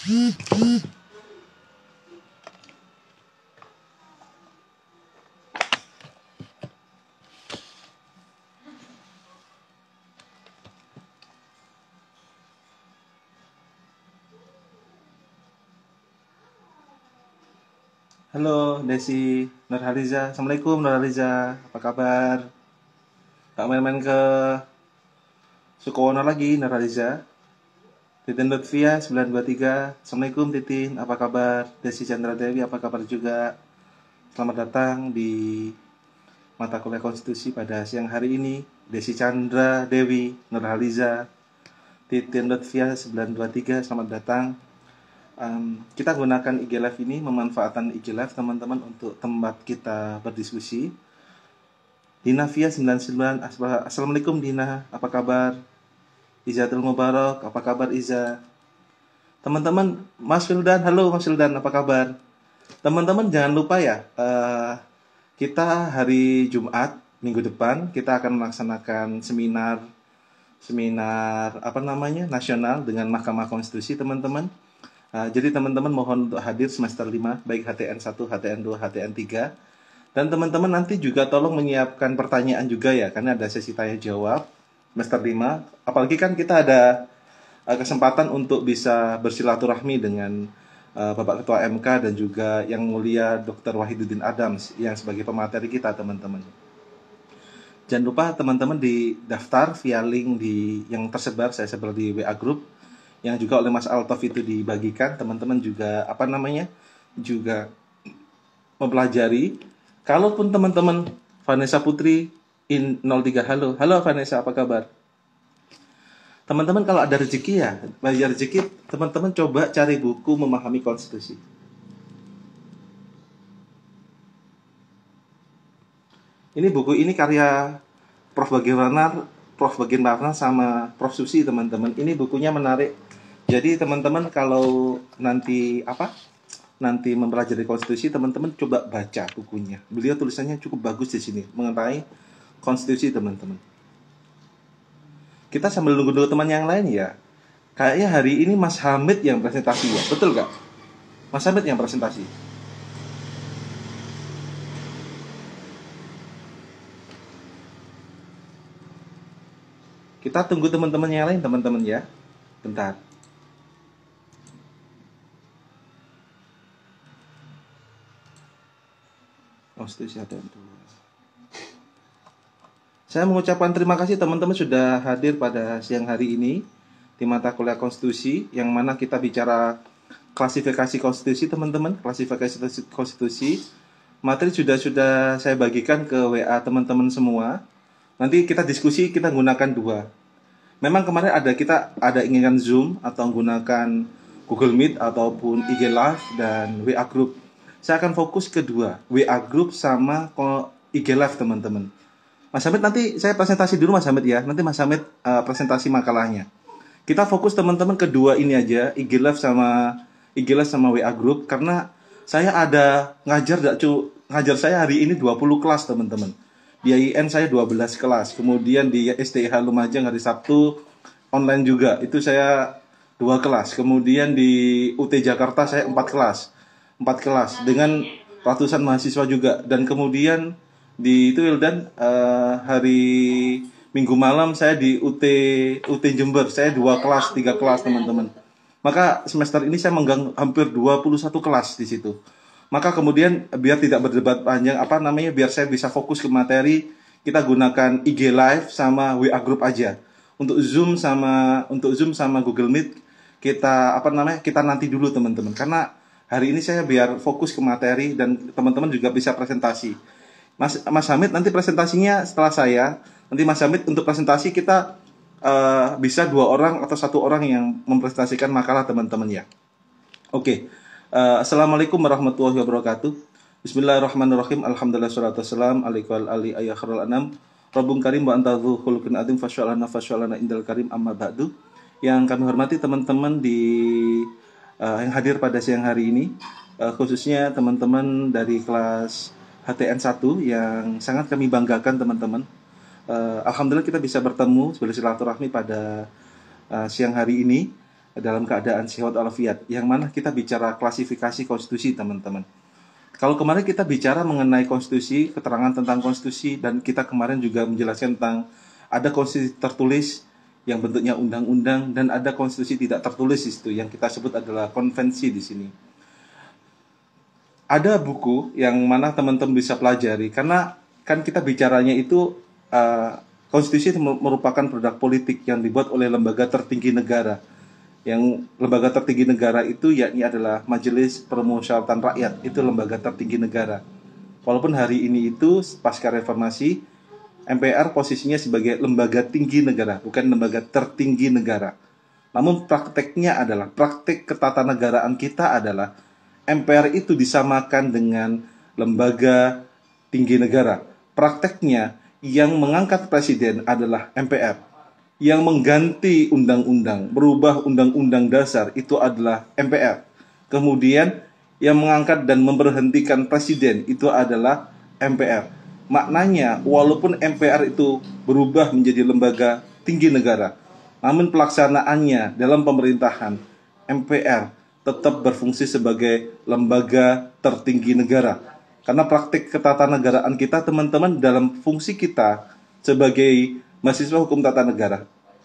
Halo Desi, Nurhaliza. Assalamualaikum Nurhaliza. Apa kabar? Tak main-main ke Sukowono lagi Nurhaliza. Titin Lutfia 923. Assalamualaikum Titin, apa kabar? Desi Chandra Dewi, apa kabar juga? Selamat datang di mata kuliah konstitusi pada siang hari ini. Desi Chandra Dewi, Nurhaliza, Titin Lutfia 923, selamat datang. Kita gunakan IG Live ini, memanfaatkan IG Live teman-teman untuk tempat kita berdiskusi. Dina Via 99, Assalamualaikum Dina, apa kabar? Izatul Mubarak, apa kabar Iza? Teman-teman, Mas Wildan, halo Mas Wildan, apa kabar? Teman-teman jangan lupa ya, kita hari Jumat minggu depan kita akan melaksanakan seminar nasional dengan Mahkamah Konstitusi teman-teman. Jadi teman-teman mohon untuk hadir semester 5, baik HTN 1, HTN 2, HTN 3. Dan teman-teman nanti juga tolong menyiapkan pertanyaan juga ya, karena ada sesi tanya jawab semester 5. Apalagi kan kita ada kesempatan untuk bisa bersilaturahmi dengan Bapak Ketua MK dan juga yang mulia Dr. Wahiduddin Adams yang sebagai pemateri kita teman-teman. Jangan lupa teman-teman daftar via link yang tersebar, saya sebar di WA Group, yang juga oleh Mas Altof itu dibagikan. Teman-teman juga juga mempelajari. Kalaupun teman-teman Vanessa Putri 03, halo Vanessa, apa kabar? Teman-teman kalau ada rezeki ya, belajar rezeki, teman-teman coba cari buku memahami konstitusi. Ini buku ini karya Prof. Bagirwarna sama Prof. Susi teman-teman. Ini bukunya menarik. Jadi teman-teman kalau nanti mempelajari konstitusi, teman-teman coba baca bukunya. Beliau tulisannya cukup bagus di sini mengenai konstitusi teman-teman. Kita sambil nunggu teman yang lain ya. Kayaknya hari ini Mas Hamid yang presentasi ya, betul gak? Mas Hamid yang presentasi. Kita tunggu teman-teman yang lain teman-teman ya. Bentar. Konstitusi ada dua. Saya mengucapkan terima kasih teman-teman sudah hadir pada siang hari ini di mata kuliah konstitusi, yang mana kita bicara klasifikasi konstitusi teman-teman. Klasifikasi konstitusi materi sudah saya bagikan ke WA teman-teman semua. Nanti kita diskusi, kita gunakan dua. Memang kemarin kita ada inginkan Zoom atau menggunakan Google Meet ataupun IG Live dan WA Group. Saya akan fokus ke dua, WA Group sama IG Live teman-teman. Mas Hamid nanti saya presentasi dulu Mas Hamid ya. Nanti Mas Hamid presentasi makalahnya. Kita fokus teman-teman kedua ini aja, IG Live sama WA Group, karena saya ada ngajar saya hari ini 20 kelas teman-teman. Di IN saya 12 kelas. Kemudian di STIH Lumajang hari Sabtu online juga. Itu saya 2 kelas. Kemudian di UT Jakarta saya 4 kelas dengan ratusan mahasiswa juga. Dan kemudian di itu Wildan hari Minggu malam saya di UT Jember, saya 2 kelas, 3 kelas teman-teman. Maka semester ini saya menggang hampir 21 kelas di situ. Maka kemudian biar tidak berdebat panjang biar saya bisa fokus ke materi, kita gunakan IG Live sama WA Group aja. Untuk Zoom sama Google Meet kita kita nanti dulu teman-teman. Karena hari ini saya biar fokus ke materi dan teman-teman juga bisa presentasi. Mas Hamid nanti presentasinya setelah saya. Nanti Mas Hamid untuk presentasi kita bisa 2 orang atau 1 orang yang mempresentasikan makalah teman-teman ya. Oke. Assalamualaikum warahmatullahi wabarakatuh. Bismillahirrahmanirrahim. Alhamdulillah salatu wassalam alaikum ali ayakhirul anam. Rabbun karim wa antadhu khuluqin adim fasyalana indal karim amma ba'du. Yang kami hormati teman-teman yang hadir pada siang hari ini, khususnya teman-teman dari kelas HTN 1 yang sangat kami banggakan teman-teman. Alhamdulillah kita bisa bertemu bersilaturahmi pada siang hari ini. dalam keadaan sehat walafiat. Yang mana kita bicara klasifikasi konstitusi, teman-teman. Kalau kemarin kita bicara mengenai konstitusi, keterangan tentang konstitusi, dan kita kemarin juga menjelaskan tentang ada konstitusi tertulis yang bentuknya undang-undang, dan ada konstitusi tidak tertulis itu yang kita sebut adalah konvensi di sini. Ada buku yang mana teman-teman bisa pelajari, karena kan kita bicaranya itu konstitusi itu merupakan produk politik yang dibuat oleh lembaga tertinggi negara. Yang lembaga tertinggi negara itu yakni adalah Majelis Permusyawaratan Rakyat, itu lembaga tertinggi negara. Walaupun hari ini itu pasca reformasi, MPR posisinya sebagai lembaga tinggi negara, bukan lembaga tertinggi negara. Namun prakteknya adalah, praktek ketatanegaraan kita adalah MPR itu disamakan dengan lembaga tinggi negara. Prakteknya yang mengangkat presiden adalah MPR. Yang mengganti undang-undang, berubah undang-undang dasar itu adalah MPR. Kemudian yang mengangkat dan memberhentikan presiden itu adalah MPR. Maknanya walaupun MPR itu berubah menjadi lembaga tinggi negara, namun pelaksanaannya dalam pemerintahan, MPR tetap berfungsi sebagai lembaga tertinggi negara. Karena praktik ketatanegaraan kita, teman-teman, dalam fungsi kita sebagai mahasiswa hukum tata negara,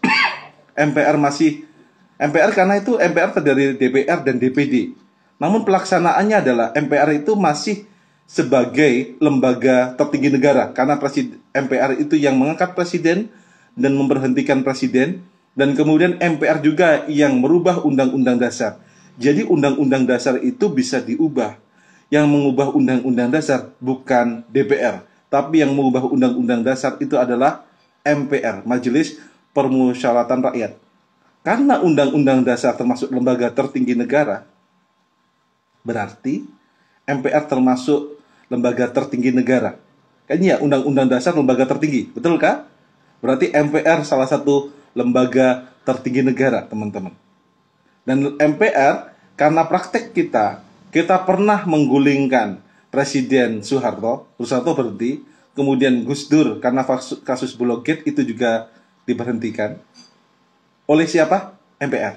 MPR karena itu MPR terdiri dari DPR dan DPD. Namun pelaksanaannya adalah MPR itu masih sebagai lembaga tertinggi negara, karena MPR itu yang mengangkat presiden dan memberhentikan presiden, dan kemudian MPR juga yang merubah undang-undang dasar. Jadi undang-undang dasar itu bisa diubah. Yang mengubah undang-undang dasar bukan DPR, tapi yang mengubah undang-undang dasar itu adalah MPR, Majelis Permusyawaratan Rakyat. Karena undang-undang dasar termasuk lembaga tertinggi negara, berarti MPR termasuk lembaga tertinggi negara. Kayaknya ya, undang-undang dasar lembaga tertinggi, betul kah? Berarti MPR salah satu lembaga tertinggi negara, teman-teman. Dan MPR, karena praktek kita pernah menggulingkan Presiden Soeharto berhenti, kemudian Gus Dur karena kasus Bulog Gate itu juga diberhentikan. Oleh siapa? MPR.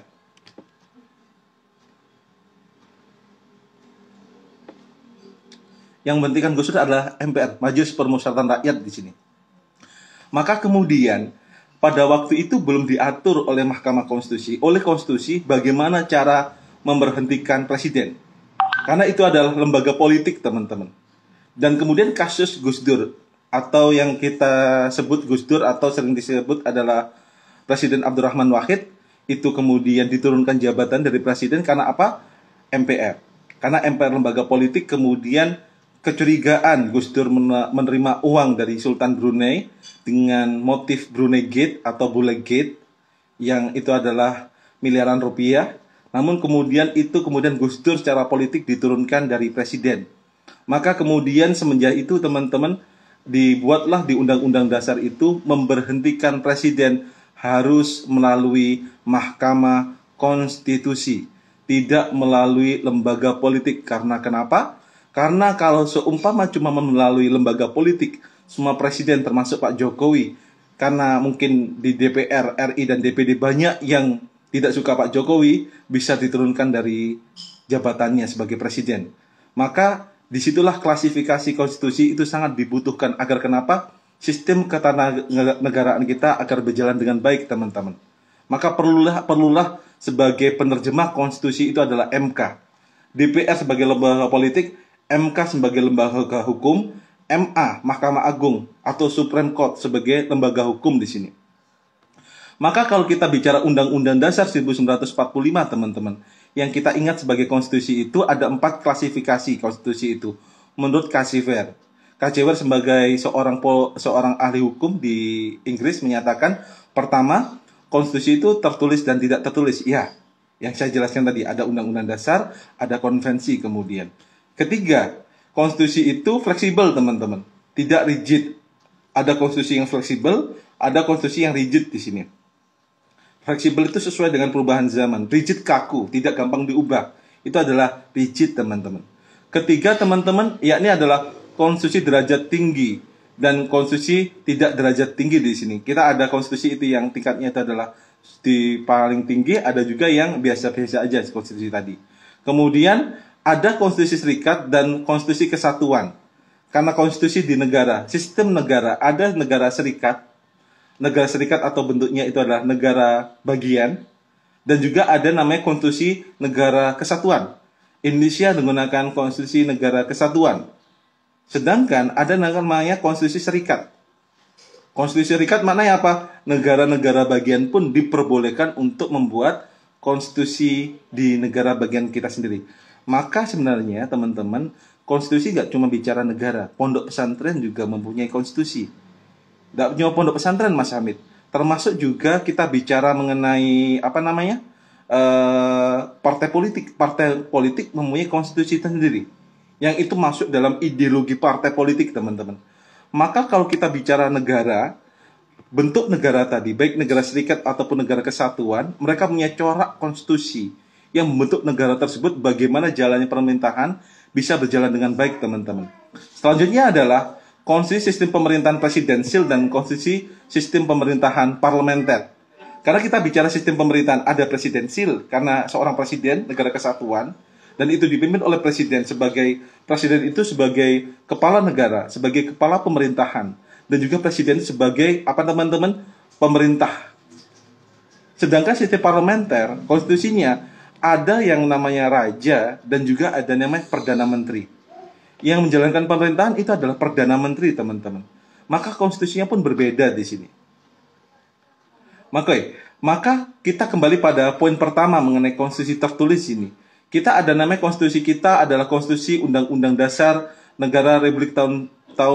Yang menghentikan Gus Dur adalah MPR, Majelis Permusyawaratan Rakyat di sini. Maka kemudian pada waktu itu belum diatur oleh Mahkamah Konstitusi, oleh konstitusi bagaimana cara memberhentikan presiden. Karena itu adalah lembaga politik, teman-teman. Dan kemudian kasus Gus Dur, atau yang kita sebut Gus Dur atau sering disebut adalah Presiden Abdurrahman Wahid, itu kemudian diturunkan jabatan dari presiden karena apa? MPR. Karena MPR lembaga politik, kemudian kecurigaan Gus Dur menerima uang dari Sultan Brunei dengan motif Brunei Gate atau Bulog Gate, yang itu adalah miliaran rupiah. Namun kemudian Gus Dur secara politik diturunkan dari presiden. Maka kemudian semenjak itu, teman-teman, dibuatlah di Undang-Undang Dasar itu memberhentikan presiden harus melalui Mahkamah Konstitusi, tidak melalui lembaga politik. Karena kenapa? Karena kalau seumpama cuma melalui lembaga politik, semua presiden termasuk Pak Jokowi, karena mungkin di DPR, RI, dan DPD banyak yang tidak suka Pak Jokowi, bisa diturunkan dari jabatannya sebagai presiden. Maka disitulah klasifikasi konstitusi itu sangat dibutuhkan agar kenapa? Sistem ketatanegaraan kita agar berjalan dengan baik, teman-teman. Maka perlulah sebagai penerjemah konstitusi itu adalah MK. DPR sebagai lembaga politik, MK sebagai lembaga hukum, MA, Mahkamah Agung atau Supreme Court sebagai lembaga hukum di sini. Maka kalau kita bicara Undang-Undang Dasar 1945, teman-teman, yang kita ingat sebagai konstitusi itu ada 4 klasifikasi konstitusi itu. Menurut Kasiver sebagai seorang ahli hukum di Inggris menyatakan, pertama, konstitusi itu tertulis dan tidak tertulis. Ya, yang saya jelaskan tadi, ada Undang-Undang Dasar, ada konvensi kemudian. Ketiga, konstitusi itu fleksibel, teman-teman, tidak rigid. Ada konstitusi yang fleksibel, ada konstitusi yang rigid di sini. Fleksibel itu sesuai dengan perubahan zaman. Rigid kaku, tidak gampang diubah. Itu adalah rigid, teman-teman. Ketiga, teman-teman, yakni adalah konstitusi derajat tinggi. dan konstitusi tidak derajat tinggi di sini. Kita ada konstitusi itu yang tingkatnya itu adalah di paling tinggi, ada juga yang biasa-biasa aja konstitusi tadi. Kemudian ada konstitusi serikat dan konstitusi kesatuan. Karena konstitusi di negara, sistem negara, ada negara serikat atau bentuknya itu adalah negara bagian, dan juga ada namanya konstitusi negara kesatuan. Indonesia menggunakan konstitusi negara kesatuan. Sedangkan ada namanya konstitusi serikat. Konstitusi serikat maknanya apa? Negara-negara bagian pun diperbolehkan untuk membuat konstitusi di negara bagian kita sendiri. Maka sebenarnya teman-teman, konstitusi nggak cuma bicara negara. Pondok pesantren juga mempunyai konstitusi. Nggak cuma pondok pesantren, Mas Hamid. Termasuk juga kita bicara mengenai partai politik. Partai politik mempunyai konstitusi sendiri. Yang itu masuk dalam ideologi partai politik, teman-teman. Maka kalau kita bicara negara, bentuk negara tadi, baik negara serikat ataupun negara kesatuan, mereka punya corak konstitusi yang membentuk negara tersebut bagaimana jalannya pemerintahan bisa berjalan dengan baik, teman-teman. Selanjutnya adalah konstitusi sistem pemerintahan presidensil dan konstitusi sistem pemerintahan parlementer. Karena kita bicara sistem pemerintahan, ada presidensil karena seorang presiden negara kesatuan, dan itu dipimpin oleh presiden itu sebagai kepala negara, sebagai kepala pemerintahan, dan juga presiden sebagai pemerintah. Sedangkan sistem parlementer, konstitusinya ada yang namanya raja dan juga ada namanya perdana menteri. Yang menjalankan pemerintahan itu adalah perdana menteri, teman-teman. Maka konstitusinya pun berbeda di sini. Maka kita kembali pada poin pertama mengenai konstitusi tertulis ini. Kita ada namanya konstitusi kita adalah konstitusi Undang-Undang Dasar Negara Republik tahun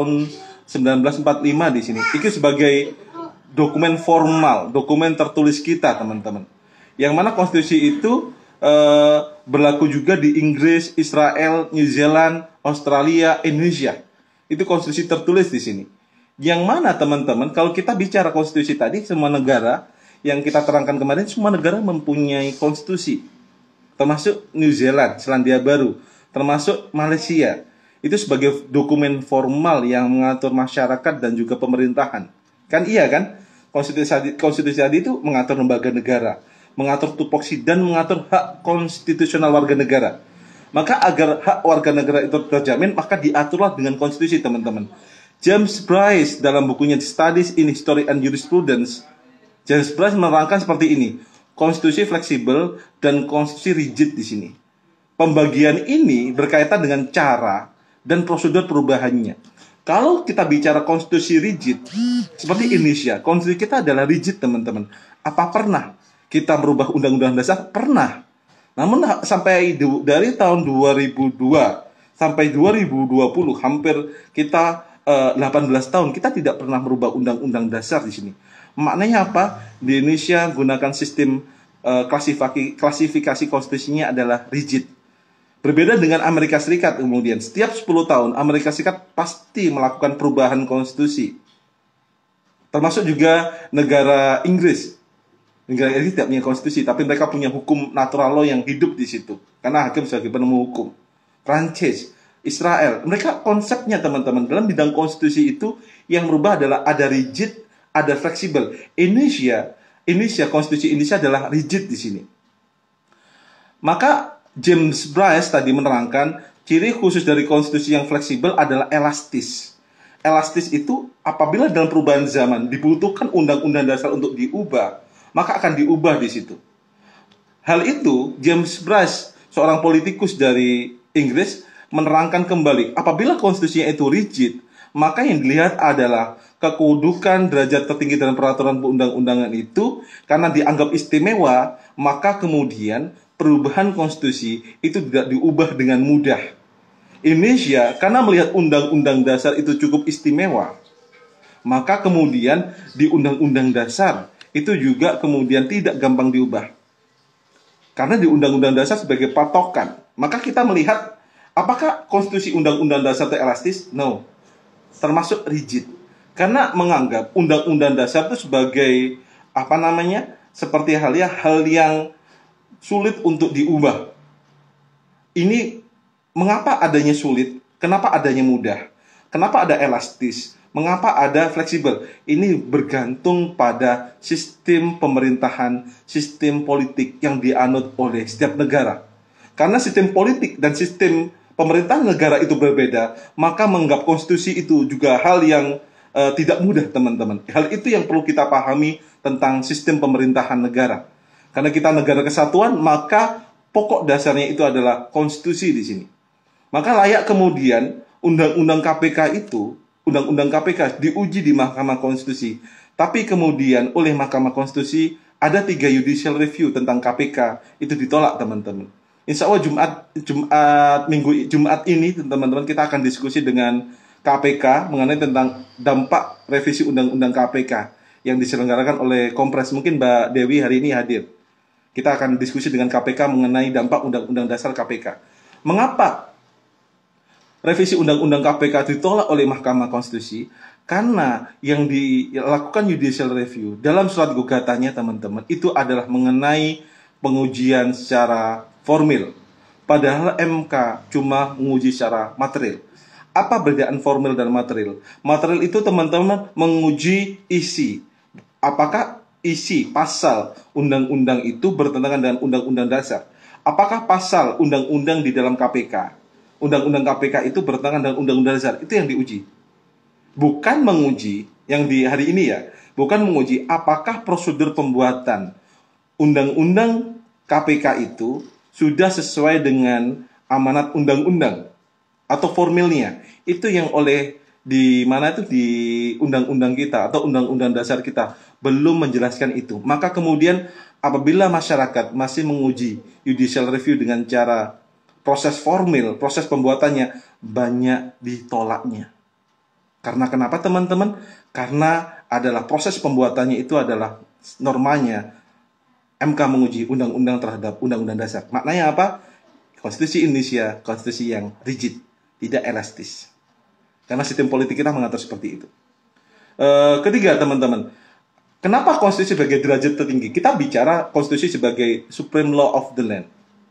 1945 di sini. Itu sebagai dokumen formal, dokumen tertulis kita, teman-teman. Yang mana konstitusi itu berlaku juga di Inggris, Israel, New Zealand, Australia, Indonesia. Itu konstitusi tertulis di sini. Yang mana, teman-teman, kalau kita bicara konstitusi tadi, semua negara yang kita terangkan kemarin, semua negara mempunyai konstitusi. Termasuk New Zealand, Selandia Baru, termasuk Malaysia. Itu sebagai dokumen formal yang mengatur masyarakat dan juga pemerintahan. Kan iya kan? Konstitusi tadi itu mengatur lembaga negara, mengatur tupoksi dan mengatur hak konstitusional warga negara. Maka agar hak warga negara itu terjamin, maka diaturlah dengan konstitusi, teman-teman. James Bryce dalam bukunya Studies in History and Jurisprudence, James Bryce menerangkan seperti ini. Konstitusi fleksibel dan konstitusi rigid di sini. Pembagian ini berkaitan dengan cara dan prosedur perubahannya. Kalau kita bicara konstitusi rigid, seperti Indonesia, konstitusi kita adalah rigid, teman-teman. Apa pernah kita merubah undang-undang dasar? Pernah. Namun sampai dari tahun 2002 sampai 2020, hampir kita 18 tahun, kita tidak pernah merubah undang-undang dasar di sini. Maknanya apa? Di Indonesia gunakan sistem klasifikasi konstitusinya adalah rigid. Berbeda dengan Amerika Serikat kemudian. Setiap 10 tahun Amerika Serikat pasti melakukan perubahan konstitusi. Termasuk juga negara Inggris. Negara Inggris tidak punya konstitusi, tapi mereka punya hukum natural law yang hidup di situ. Karena hakim sebagai penemu hukum. Prancis, Israel, mereka konsepnya, teman-teman, dalam bidang konstitusi itu yang berubah adalah ada rigid, ada fleksibel. Indonesia, konstitusi Indonesia adalah rigid di sini. Maka James Bryce tadi menerangkan ciri khusus dari konstitusi yang fleksibel adalah elastis. Elastis itu apabila dalam perubahan zaman dibutuhkan undang-undang dasar untuk diubah, maka akan diubah di situ. Hal itu James Bryce, seorang politikus dari Inggris, menerangkan kembali apabila konstitusinya itu rigid, maka yang dilihat adalah kedudukan derajat tertinggi dalam peraturan perundang-undangan itu karena dianggap istimewa, maka kemudian perubahan konstitusi itu tidak diubah dengan mudah. Indonesia karena melihat undang-undang dasar itu cukup istimewa, maka kemudian di undang-undang dasar itu juga kemudian tidak gampang diubah. Karena di undang-undang dasar sebagai patokan, maka kita melihat apakah konstitusi undang-undang dasar itu elastis? No. Termasuk rigid. Karena menganggap undang-undang dasar itu sebagai seperti hal yang sulit untuk diubah. Ini mengapa adanya sulit? Kenapa adanya mudah? Kenapa ada elastis? Mengapa ada fleksibel? Ini bergantung pada sistem pemerintahan, sistem politik yang dianut oleh setiap negara. Karena sistem politik dan sistem pemerintahan negara itu berbeda, maka menganggap konstitusi itu juga hal yang tidak mudah, teman-teman. Hal itu yang perlu kita pahami tentang sistem pemerintahan negara. Karena kita negara kesatuan, maka pokok dasarnya itu adalah konstitusi di sini. Maka layak kemudian undang-undang KPK itu, undang-undang KPK diuji di Mahkamah Konstitusi. Tapi kemudian oleh Mahkamah Konstitusi ada 3 judicial review tentang KPK, itu ditolak, teman-teman. Insya Allah Jumat ini, teman-teman, kita akan diskusi dengan KPK mengenai tentang dampak revisi undang-undang KPK yang diselenggarakan oleh Kompres. Mungkin Mbak Dewi hari ini hadir. Kita akan diskusi dengan KPK mengenai dampak undang-undang dasar KPK. Mengapa revisi undang-undang KPK ditolak oleh Mahkamah Konstitusi? Karena yang dilakukan judicial review dalam surat gugatannya, teman-teman, itu adalah mengenai pengujian secara formil. Padahal MK cuma menguji secara material. Apa perbedaan formil dan material? Material itu, teman-teman, menguji isi. Apakah isi pasal undang-undang itu bertentangan dengan undang-undang dasar? Apakah pasal undang-undang di dalam KPK, undang-undang KPK itu bertentangan dengan undang-undang dasar? Itu yang diuji. Bukan menguji, yang di hari ini ya, bukan menguji apakah prosedur pembuatan undang-undang KPK itu sudah sesuai dengan amanat undang-undang atau formilnya. Itu yang oleh di mana itu di undang-undang kita atau undang-undang dasar kita belum menjelaskan itu. Maka kemudian apabila masyarakat masih menguji judicial review dengan cara proses formil, proses pembuatannya, banyak ditolaknya. Karena kenapa, teman-teman? Karena adalah proses pembuatannya itu adalah normanya MK menguji undang-undang terhadap undang-undang dasar. Maknanya apa? Konstitusi Indonesia, konstitusi yang rigid, tidak elastis. Karena sistem politik kita mengatur seperti itu. Ketiga, teman-teman, kenapa konstitusi sebagai derajat tertinggi? Kita bicara konstitusi sebagai supreme law of the land.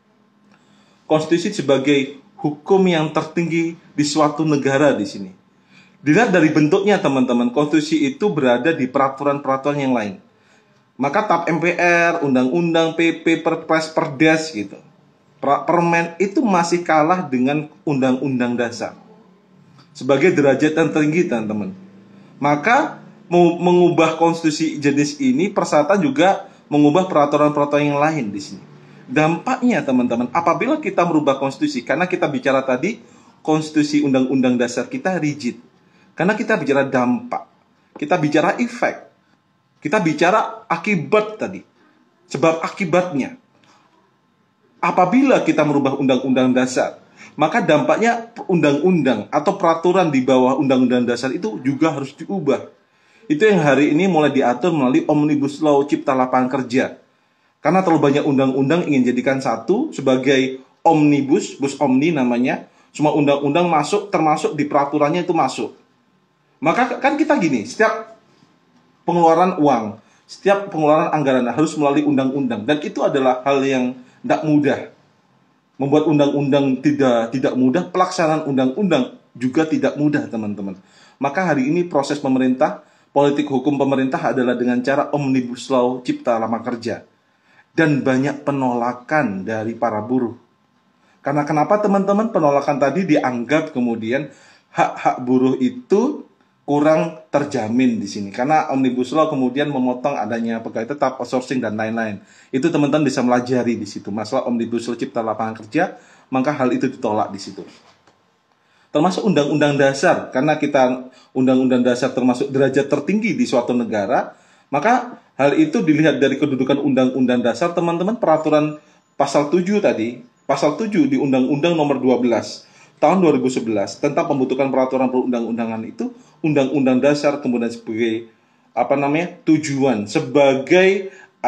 Konstitusi sebagai hukum yang tertinggi di suatu negara di sini. Dilihat dari bentuknya, teman-teman, konstitusi itu berada di peraturan-peraturan yang lain. Maka TAP MPR, undang-undang, PP, Perpres, Perdes gitu. Permen itu masih kalah dengan undang-undang dasar. Sebagai derajat yang tertinggi, teman-teman. Maka mengubah konstitusi jenis ini persyaratan juga mengubah peraturan-peraturan yang lain di sini. Dampaknya, teman-teman, apabila kita merubah konstitusi, karena kita bicara tadi konstitusi undang-undang dasar kita rigid. Karena kita bicara dampak, kita bicara efek, kita bicara akibat tadi, sebab akibatnya. Apabila kita merubah undang-undang dasar, maka dampaknya undang-undang atau peraturan di bawah undang-undang dasar itu juga harus diubah. Itu yang hari ini mulai diatur melalui Omnibus Law Cipta Lapangan Kerja. Karena terlalu banyak undang-undang ingin jadikan satu sebagai omnibus, bus omni namanya. Semua undang-undang masuk, termasuk di peraturannya itu masuk. Maka kan kita gini, setiap pengeluaran uang, setiap pengeluaran anggaran harus melalui undang-undang. Dan itu adalah hal yang tidak mudah. Membuat undang-undang tidak mudah, pelaksanaan undang-undang juga tidak mudah, teman-teman. Maka hari ini proses pemerintah, politik hukum pemerintah adalah dengan cara Omnibus Law Cipta Lapangan Kerja. Dan banyak penolakan dari para buruh. Karena kenapa, teman-teman? Penolakan tadi dianggap kemudian hak-hak buruh itu kurang terjamin di sini. Karena Omnibus Law kemudian memotong adanya pegawai tetap, outsourcing, dan lain-lain. Itu teman-teman bisa melajari di situ. Masalah Omnibus Law Cipta Lapangan Kerja, maka hal itu ditolak di situ. Termasuk undang-undang dasar, karena kita undang-undang dasar termasuk derajat tertinggi di suatu negara, maka hal itu dilihat dari kedudukan undang-undang dasar, teman-teman. Peraturan pasal 7 tadi, pasal 7 di Undang-Undang Nomor 12 tahun 2011 tentang pembentukan peraturan perundang-undangan itu, undang-undang dasar kemudian sebagai tujuan, sebagai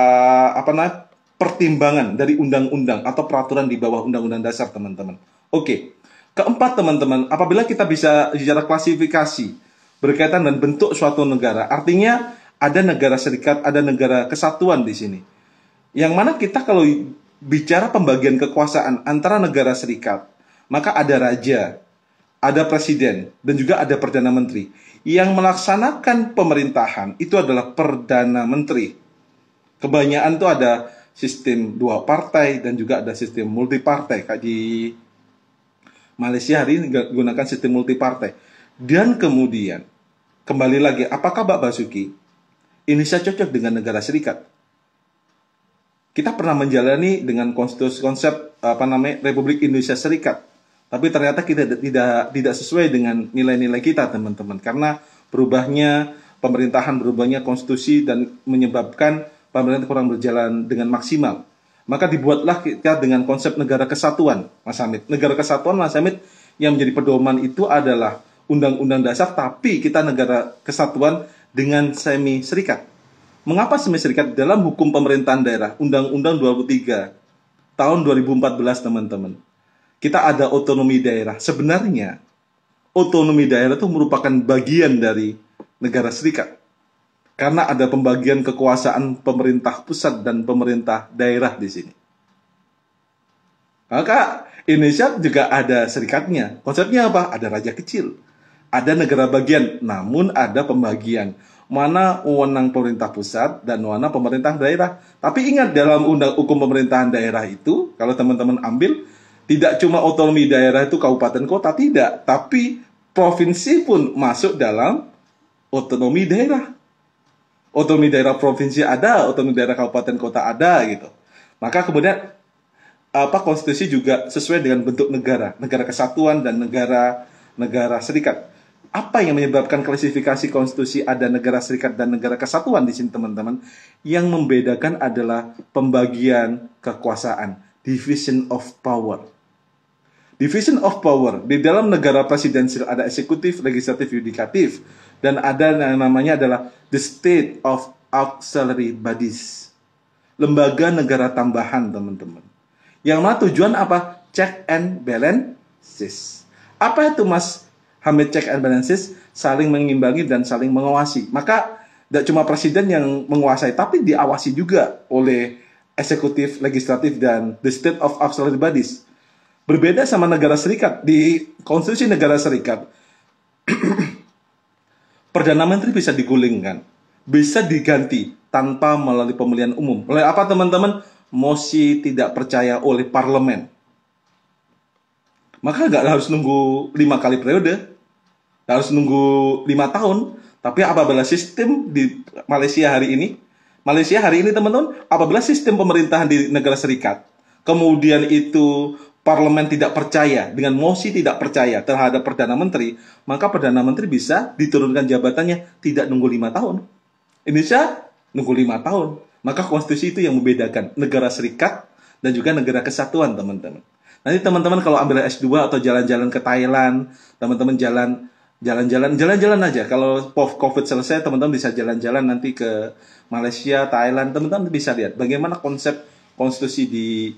pertimbangan dari undang-undang atau peraturan di bawah undang-undang dasar, teman-teman. Oke. Keempat, teman-teman, apabila kita bisa bicara klasifikasi berkaitan dengan bentuk suatu negara, artinya ada negara serikat, ada negara kesatuan di sini. Yang mana kita kalau bicara pembagian kekuasaan antara negara serikat, maka ada raja, ada presiden, dan juga ada perdana menteri. Yang melaksanakan pemerintahan itu adalah Perdana Menteri. Kebanyakan tuh ada sistem dua partai dan juga ada sistem multipartai. Kayak di Malaysia hari ini gunakan sistem multipartai. Dan kemudian, kembali lagi, apakah Mbak Basuki, Indonesia cocok dengan negara serikat? Kita pernah menjalani dengan konsep Republik Indonesia Serikat. Tapi ternyata kita tidak sesuai dengan nilai-nilai kita, teman-teman. Karena berubahnya pemerintahan, berubahnya konstitusi, dan menyebabkan pemerintahan kurang berjalan dengan maksimal. Maka dibuatlah kita dengan konsep negara kesatuan, Mas Hamid. Negara kesatuan, Mas Hamid, yang menjadi pedoman itu adalah Undang-Undang Dasar, tapi kita negara kesatuan dengan semi-serikat. Mengapa semi-serikat? Dalam hukum pemerintahan daerah, Undang-Undang 23 tahun 2014, teman-teman. Kita ada otonomi daerah. Sebenarnya, otonomi daerah itu merupakan bagian dari negara serikat. Karena ada pembagian kekuasaan pemerintah pusat dan pemerintah daerah di sini. Maka Indonesia juga ada serikatnya. Konsepnya apa? Ada raja kecil. Ada negara bagian, namun ada pembagian. Mana wewenang pemerintah pusat dan mana pemerintah daerah. Tapi ingat, dalam undang hukum pemerintahan daerah itu, kalau teman-teman ambil, tidak cuma otonomi daerah itu kabupaten kota, tidak. Tapi provinsi pun masuk dalam otonomi daerah. Otonomi daerah provinsi ada, otonomi daerah kabupaten kota ada gitu. Maka kemudian konstitusi juga sesuai dengan bentuk negara, negara kesatuan dan negara serikat. Apa yang menyebabkan klasifikasi konstitusi ada negara serikat dan negara kesatuan di sini, teman-teman? Yang membedakan adalah pembagian kekuasaan, division of power. Division of power, di dalam negara presidensial ada eksekutif, legislatif, yudikatif, dan ada yang namanya adalah the state of auxiliary bodies, lembaga negara tambahan, teman-teman. Yang mana tujuan apa? Check and balances. Apa itu, Mas Hamid, check and balances? Saling mengimbangi dan saling mengawasi. Maka tidak cuma presiden yang menguasai, tapi diawasi juga oleh eksekutif, legislatif, dan the state of auxiliary bodies. Berbeda sama negara serikat. Di konstitusi negara serikat, Perdana Menteri bisa digulingkan, bisa diganti tanpa melalui pemilihan umum. Oleh apa, teman-teman? Mosi tidak percaya oleh parlemen. Maka nggak harus nunggu 5 kali periode, nggak harus nunggu 5 tahun. Tapi apabila sistem di Malaysia hari ini, teman-teman, apabila sistem pemerintahan di negara serikat, kemudian itu parlemen tidak percaya, dengan mosi tidak percaya terhadap Perdana Menteri, maka Perdana Menteri bisa diturunkan jabatannya tidak nunggu 5 tahun. Indonesia nunggu 5 tahun. Maka konstitusi itu yang membedakan negara serikat dan juga negara kesatuan, teman-teman. Nanti teman-teman kalau ambil S2 atau jalan-jalan ke Thailand, teman-teman jalan-jalan aja. Kalau COVID selesai, teman-teman bisa jalan-jalan nanti ke Malaysia, Thailand, teman-teman bisa lihat bagaimana konsep konstitusi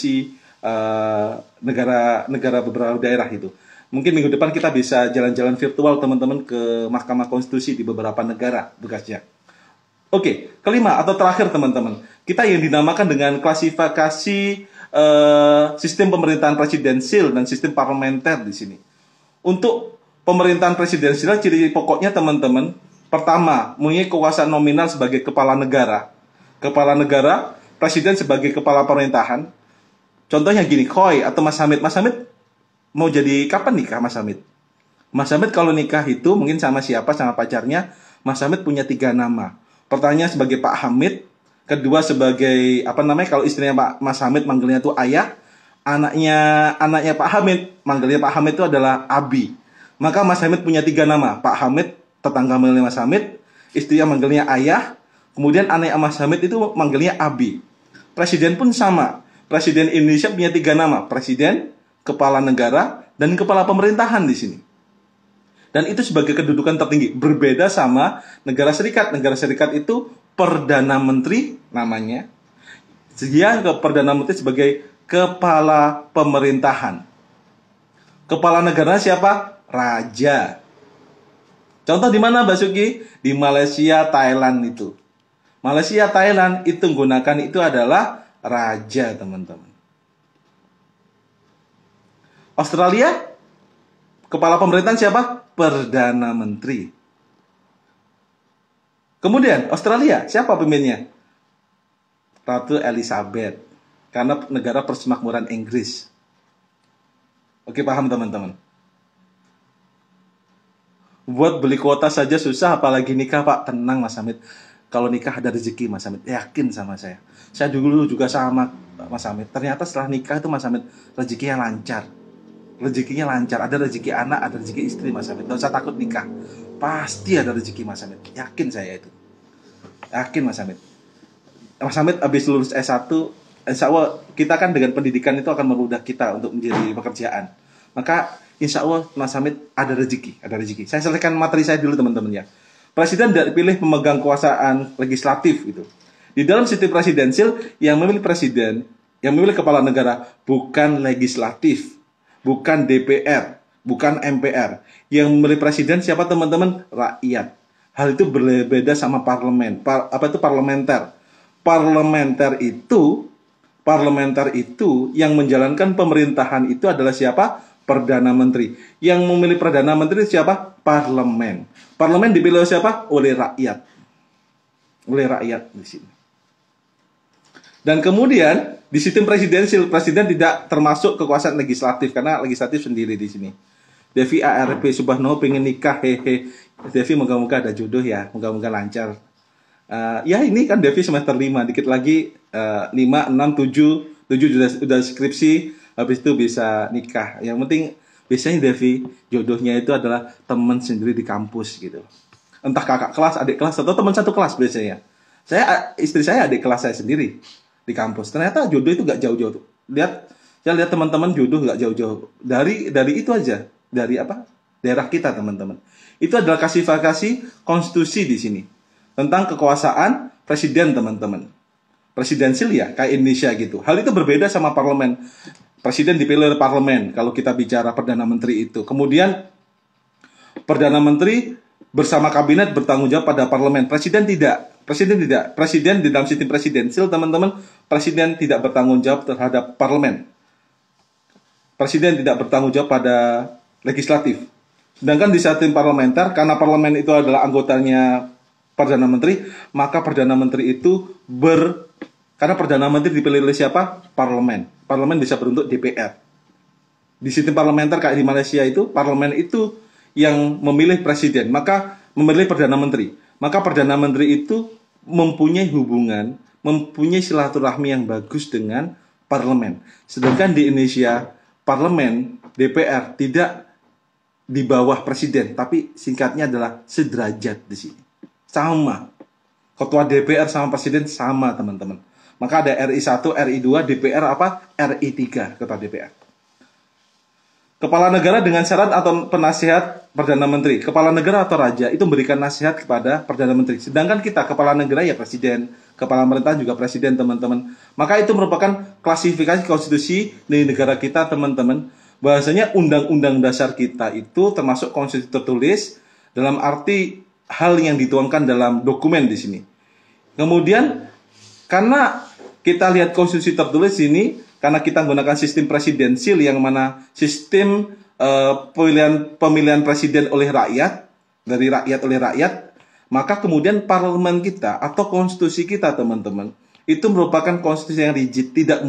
negara beberapa daerah itu. Mungkin minggu depan kita bisa jalan-jalan virtual, teman-teman, ke Mahkamah Konstitusi di beberapa negara bekasnya. Oke, kelima atau terakhir, teman-teman, kita yang dinamakan dengan klasifikasi sistem pemerintahan presidensial dan sistem parlementer di sini. Untuk pemerintahan presidensial, ciri pokoknya, teman-teman, pertama, mempunyai kekuasaan nominal sebagai kepala negara. Kepala negara, presiden sebagai kepala pemerintahan. Contohnya gini, Khoi atau Mas Hamid. Mas Hamid mau jadi kapan nikah, Mas Hamid? Mas Hamid kalau nikah itu mungkin sama siapa, sama pacarnya. Mas Hamid punya 3 nama. Pertanyaan sebagai Pak Hamid, kedua sebagai kalau istrinya Pak Mas Hamid manggilnya itu ayah, anaknya Pak Hamid manggilnya Pak Hamid itu adalah Abi. Maka Mas Hamid punya 3 nama. Pak Hamid, tetangga manggilnya Mas Hamid, istrinya manggilnya ayah, kemudian anak Mas Hamid itu manggilnya Abi. Presiden pun sama. Presiden Indonesia punya 3 nama, presiden, kepala negara, dan kepala pemerintahan di sini. Dan itu sebagai kedudukan tertinggi, berbeda sama negara serikat. Negara serikat itu Perdana Menteri namanya. Dia ke Perdana Menteri sebagai kepala pemerintahan. Kepala negara siapa? Raja. Contoh di mana, Basuki? Di Malaysia, Thailand itu. Malaysia, Thailand itu menggunakan itu adalah raja, teman-teman. Australia, kepala pemerintahan siapa? Perdana Menteri. Kemudian Australia, siapa pemimpinnya? Ratu Elizabeth. Karena negara persemakmuran Inggris. Oke, paham teman-teman? Buat beli kuota saja susah, apalagi nikah, Pak. Tenang, Mas Hamid. Kalau nikah ada rezeki, Mas Hamid. Yakin sama saya. Saya dulu juga sama, Mas Hamid. Ternyata setelah nikah itu, Mas Hamid, rezekinya lancar. Rezekinya lancar. Ada rezeki anak, ada rezeki istri, Mas Hamid. Gak usah takut nikah. Pasti ada rezeki, Mas Hamid. Yakin saya itu. Yakin, Mas Hamid. Mas Hamid habis lulus S1, insya Allah kita kan dengan pendidikan itu akan memudah kita untuk menjadi pekerjaan. Maka insya Allah Mas Hamid ada rezeki, ada rezeki. Saya selesaikan materi saya dulu teman-teman ya. Presiden tidak dipilih pemegang kekuasaan legislatif gitu. Di dalam sistem presidensil yang memilih presiden, yang memilih kepala negara bukan legislatif, bukan DPR, bukan MPR. Yang memilih presiden siapa teman-teman? Rakyat. Hal itu berbeda sama parlemen. Apa itu parlementer? Parlementer itu yang menjalankan pemerintahan itu adalah siapa? Perdana Menteri. Yang memilih Perdana Menteri siapa? Parlemen. Parlemen dipilih siapa? Oleh rakyat. Oleh rakyat di sini. Dan kemudian di sistem presidensil, presiden tidak termasuk kekuasaan legislatif karena legislatif sendiri di sini. Devi ARP Subhano pengen nikah, hehe. Devi moga-moga ada jodoh ya, moga-moga lancar. Ya ini kan Devi semester 5, dikit lagi 5, 6, 7 sudah skripsi, habis itu bisa nikah. Yang penting biasanya Devi jodohnya itu adalah teman sendiri di kampus gitu. Entah kakak kelas, adik kelas, atau teman satu kelas biasanya. Istri saya adik kelas saya sendiri di kampus. Ternyata jodoh itu gak jauh-jauh. Saya lihat teman-teman jodoh gak jauh-jauh. Dari itu aja, dari apa? Daerah kita teman-teman. Itu adalah klasifikasi konstitusi di sini. Tentang kekuasaan presiden teman-teman. Presidensil ya, kayak Indonesia gitu. Hal itu berbeda sama parlemen. Presiden dipilih oleh parlemen kalau kita bicara Perdana Menteri itu. Kemudian Perdana Menteri bersama kabinet bertanggung jawab pada parlemen. Presiden tidak. Presiden di dalam sistem presidensil teman-teman, presiden tidak bertanggung jawab terhadap parlemen. Presiden tidak bertanggung jawab pada legislatif. Sedangkan di sistem parlementer, karena parlemen itu adalah anggotanya Perdana Menteri, maka Perdana Menteri itu karena Perdana Menteri dipilih oleh siapa? Parlemen. Parlemen bisa berbentuk DPR. Di sistem parlementer kayak di Malaysia itu, parlemen itu yang memilih presiden, maka memilih Perdana Menteri. Maka Perdana Menteri itu mempunyai hubungan, mempunyai silaturahmi yang bagus dengan parlemen. Sedangkan di Indonesia, parlemen, DPR tidak di bawah presiden, tapi singkatnya adalah sederajat di sini. Sama. Ketua DPR sama presiden sama, teman-teman. Maka ada RI 1, RI 2, DPR apa? RI 3, ketua DPR. Kepala negara dengan syarat atau penasihat Perdana Menteri. Kepala negara atau raja itu memberikan nasihat kepada Perdana Menteri. Sedangkan kita, kepala negara ya presiden. Kepala pemerintahan juga presiden, teman-teman. Maka itu merupakan klasifikasi konstitusi di negara kita, teman-teman. Bahasanya undang-undang dasar kita itu termasuk konstitusi tertulis dalam arti hal yang dituangkan dalam dokumen di sini. Kemudian, karena kita lihat konstitusi tertulis ini, karena kita menggunakan sistem presidensil yang mana sistem pemilihan presiden oleh rakyat, dari rakyat oleh rakyat, maka kemudian parlemen kita atau konstitusi kita teman-teman, itu merupakan konstitusi yang rigid, tidak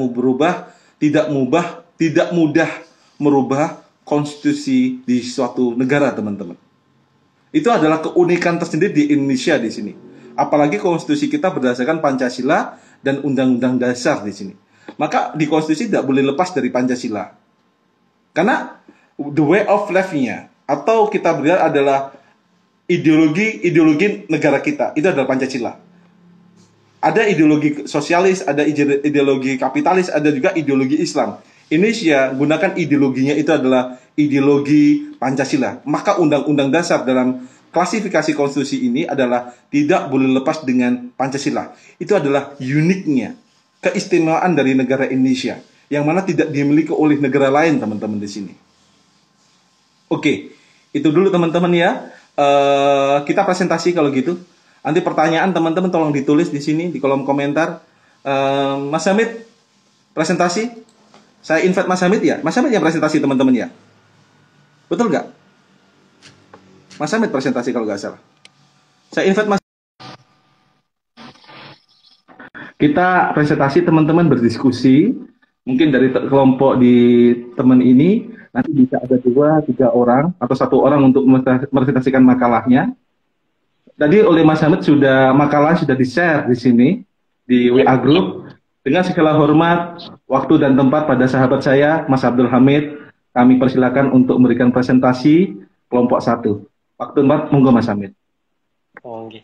mudah merubah konstitusi di suatu negara teman-teman. Itu adalah keunikan tersendiri di Indonesia di sini. Apalagi konstitusi kita berdasarkan Pancasila dan Undang-Undang Dasar di sini. Maka di konstitusi tidak boleh lepas dari Pancasila. Karena the way of life-nya atau kita berlihat adalah ideologi negara kita. Itu adalah Pancasila. Ada ideologi sosialis, ada ideologi kapitalis, ada juga ideologi Islam. Indonesia gunakan ideologinya itu adalah ideologi Pancasila. Maka Undang-Undang Dasar dalam klasifikasi konstitusi ini adalah tidak boleh lepas dengan Pancasila. Itu adalah uniknya, keistimewaan dari negara Indonesia yang mana tidak dimiliki oleh negara lain, teman-teman di sini. Oke, itu dulu teman-teman ya. Kita presentasi kalau gitu. Nanti pertanyaan teman-teman tolong ditulis di sini di kolom komentar. Mas Hamid presentasi. Saya invite Mas Hamid ya. Mas Hamid yang presentasi teman-teman ya. Betul nggak? Mas Hamid presentasi kalau nggak salah. Saya invite Mas. kita presentasi teman-teman berdiskusi, mungkin dari kelompok di teman ini nanti bisa ada 2-3 orang atau 1 orang untuk mepresentasikan makalahnya. Tadi oleh Mas Hamid makalah sudah di-share di sini di WA Group. Dengan segala hormat, waktu dan tempat pada sahabat saya, Mas Abdul Hamid, kami persilakan untuk memberikan presentasi kelompok 1. Waktu tempat, monggo Mas Hamid. Oke.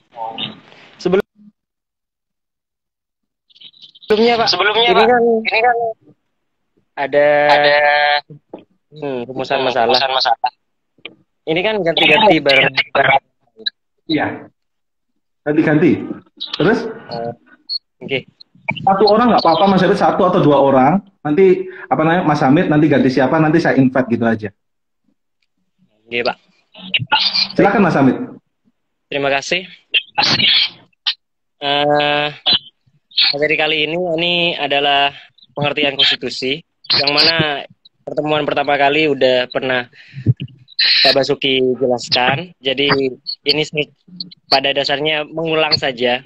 Sebelumnya Pak, ini kan ada rumusan masalah. Ini kan ganti-ganti bareng. Iya. Ganti-ganti. Terus? Oke. 1 orang nggak apa-apa, Mas Hamid, 1 atau 2 orang. Nanti Mas Hamid nanti ganti siapa, nanti saya invite gitu aja. Oke, Pak. Silakan Mas Hamid. Terima kasih. Materi kali ini adalah pengertian konstitusi, yang mana pertemuan pertama kali udah pernah Pak Basuki jelaskan. Jadi ini pada dasarnya mengulang saja.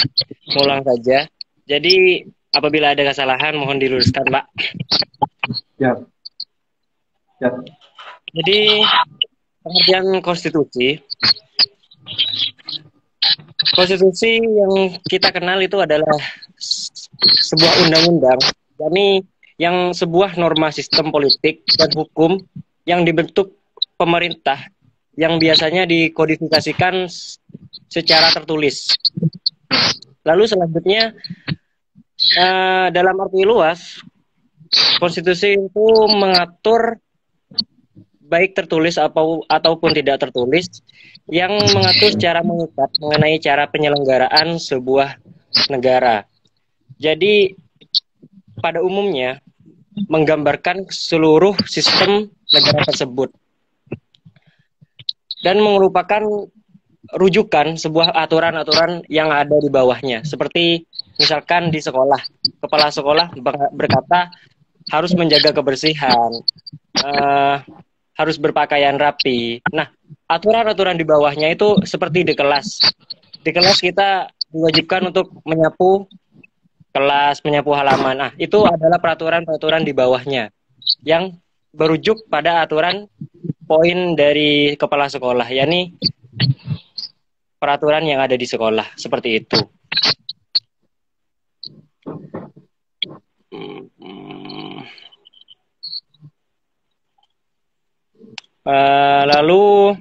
Jadi apabila ada kesalahan mohon diluruskan, Pak. Ya. Jadi pengertian konstitusi yang kita kenal itu adalah sebuah undang-undang, yakni yang sebuah norma sistem politik dan hukum yang dibentuk pemerintah yang biasanya dikodifikasikan secara tertulis. Lalu selanjutnya dalam arti luas, konstitusi itu mengatur baik tertulis ataupun tidak tertulis yang mengatur secara mengikat mengenai cara penyelenggaraan sebuah negara. Jadi pada umumnya menggambarkan seluruh sistem negara tersebut dan merupakan rujukan sebuah aturan-aturan yang ada di bawahnya. Seperti misalkan di sekolah, kepala sekolah berkata harus menjaga kebersihan, harus berpakaian rapi. Nah, aturan-aturan di bawahnya itu seperti di kelas. Di kelas kita diwajibkan untuk menyapu kelas, menyapu halaman. Nah, itu adalah peraturan-peraturan di bawahnya yang berujuk pada aturan poin dari kepala sekolah, yakni peraturan yang ada di sekolah, seperti itu. Lalu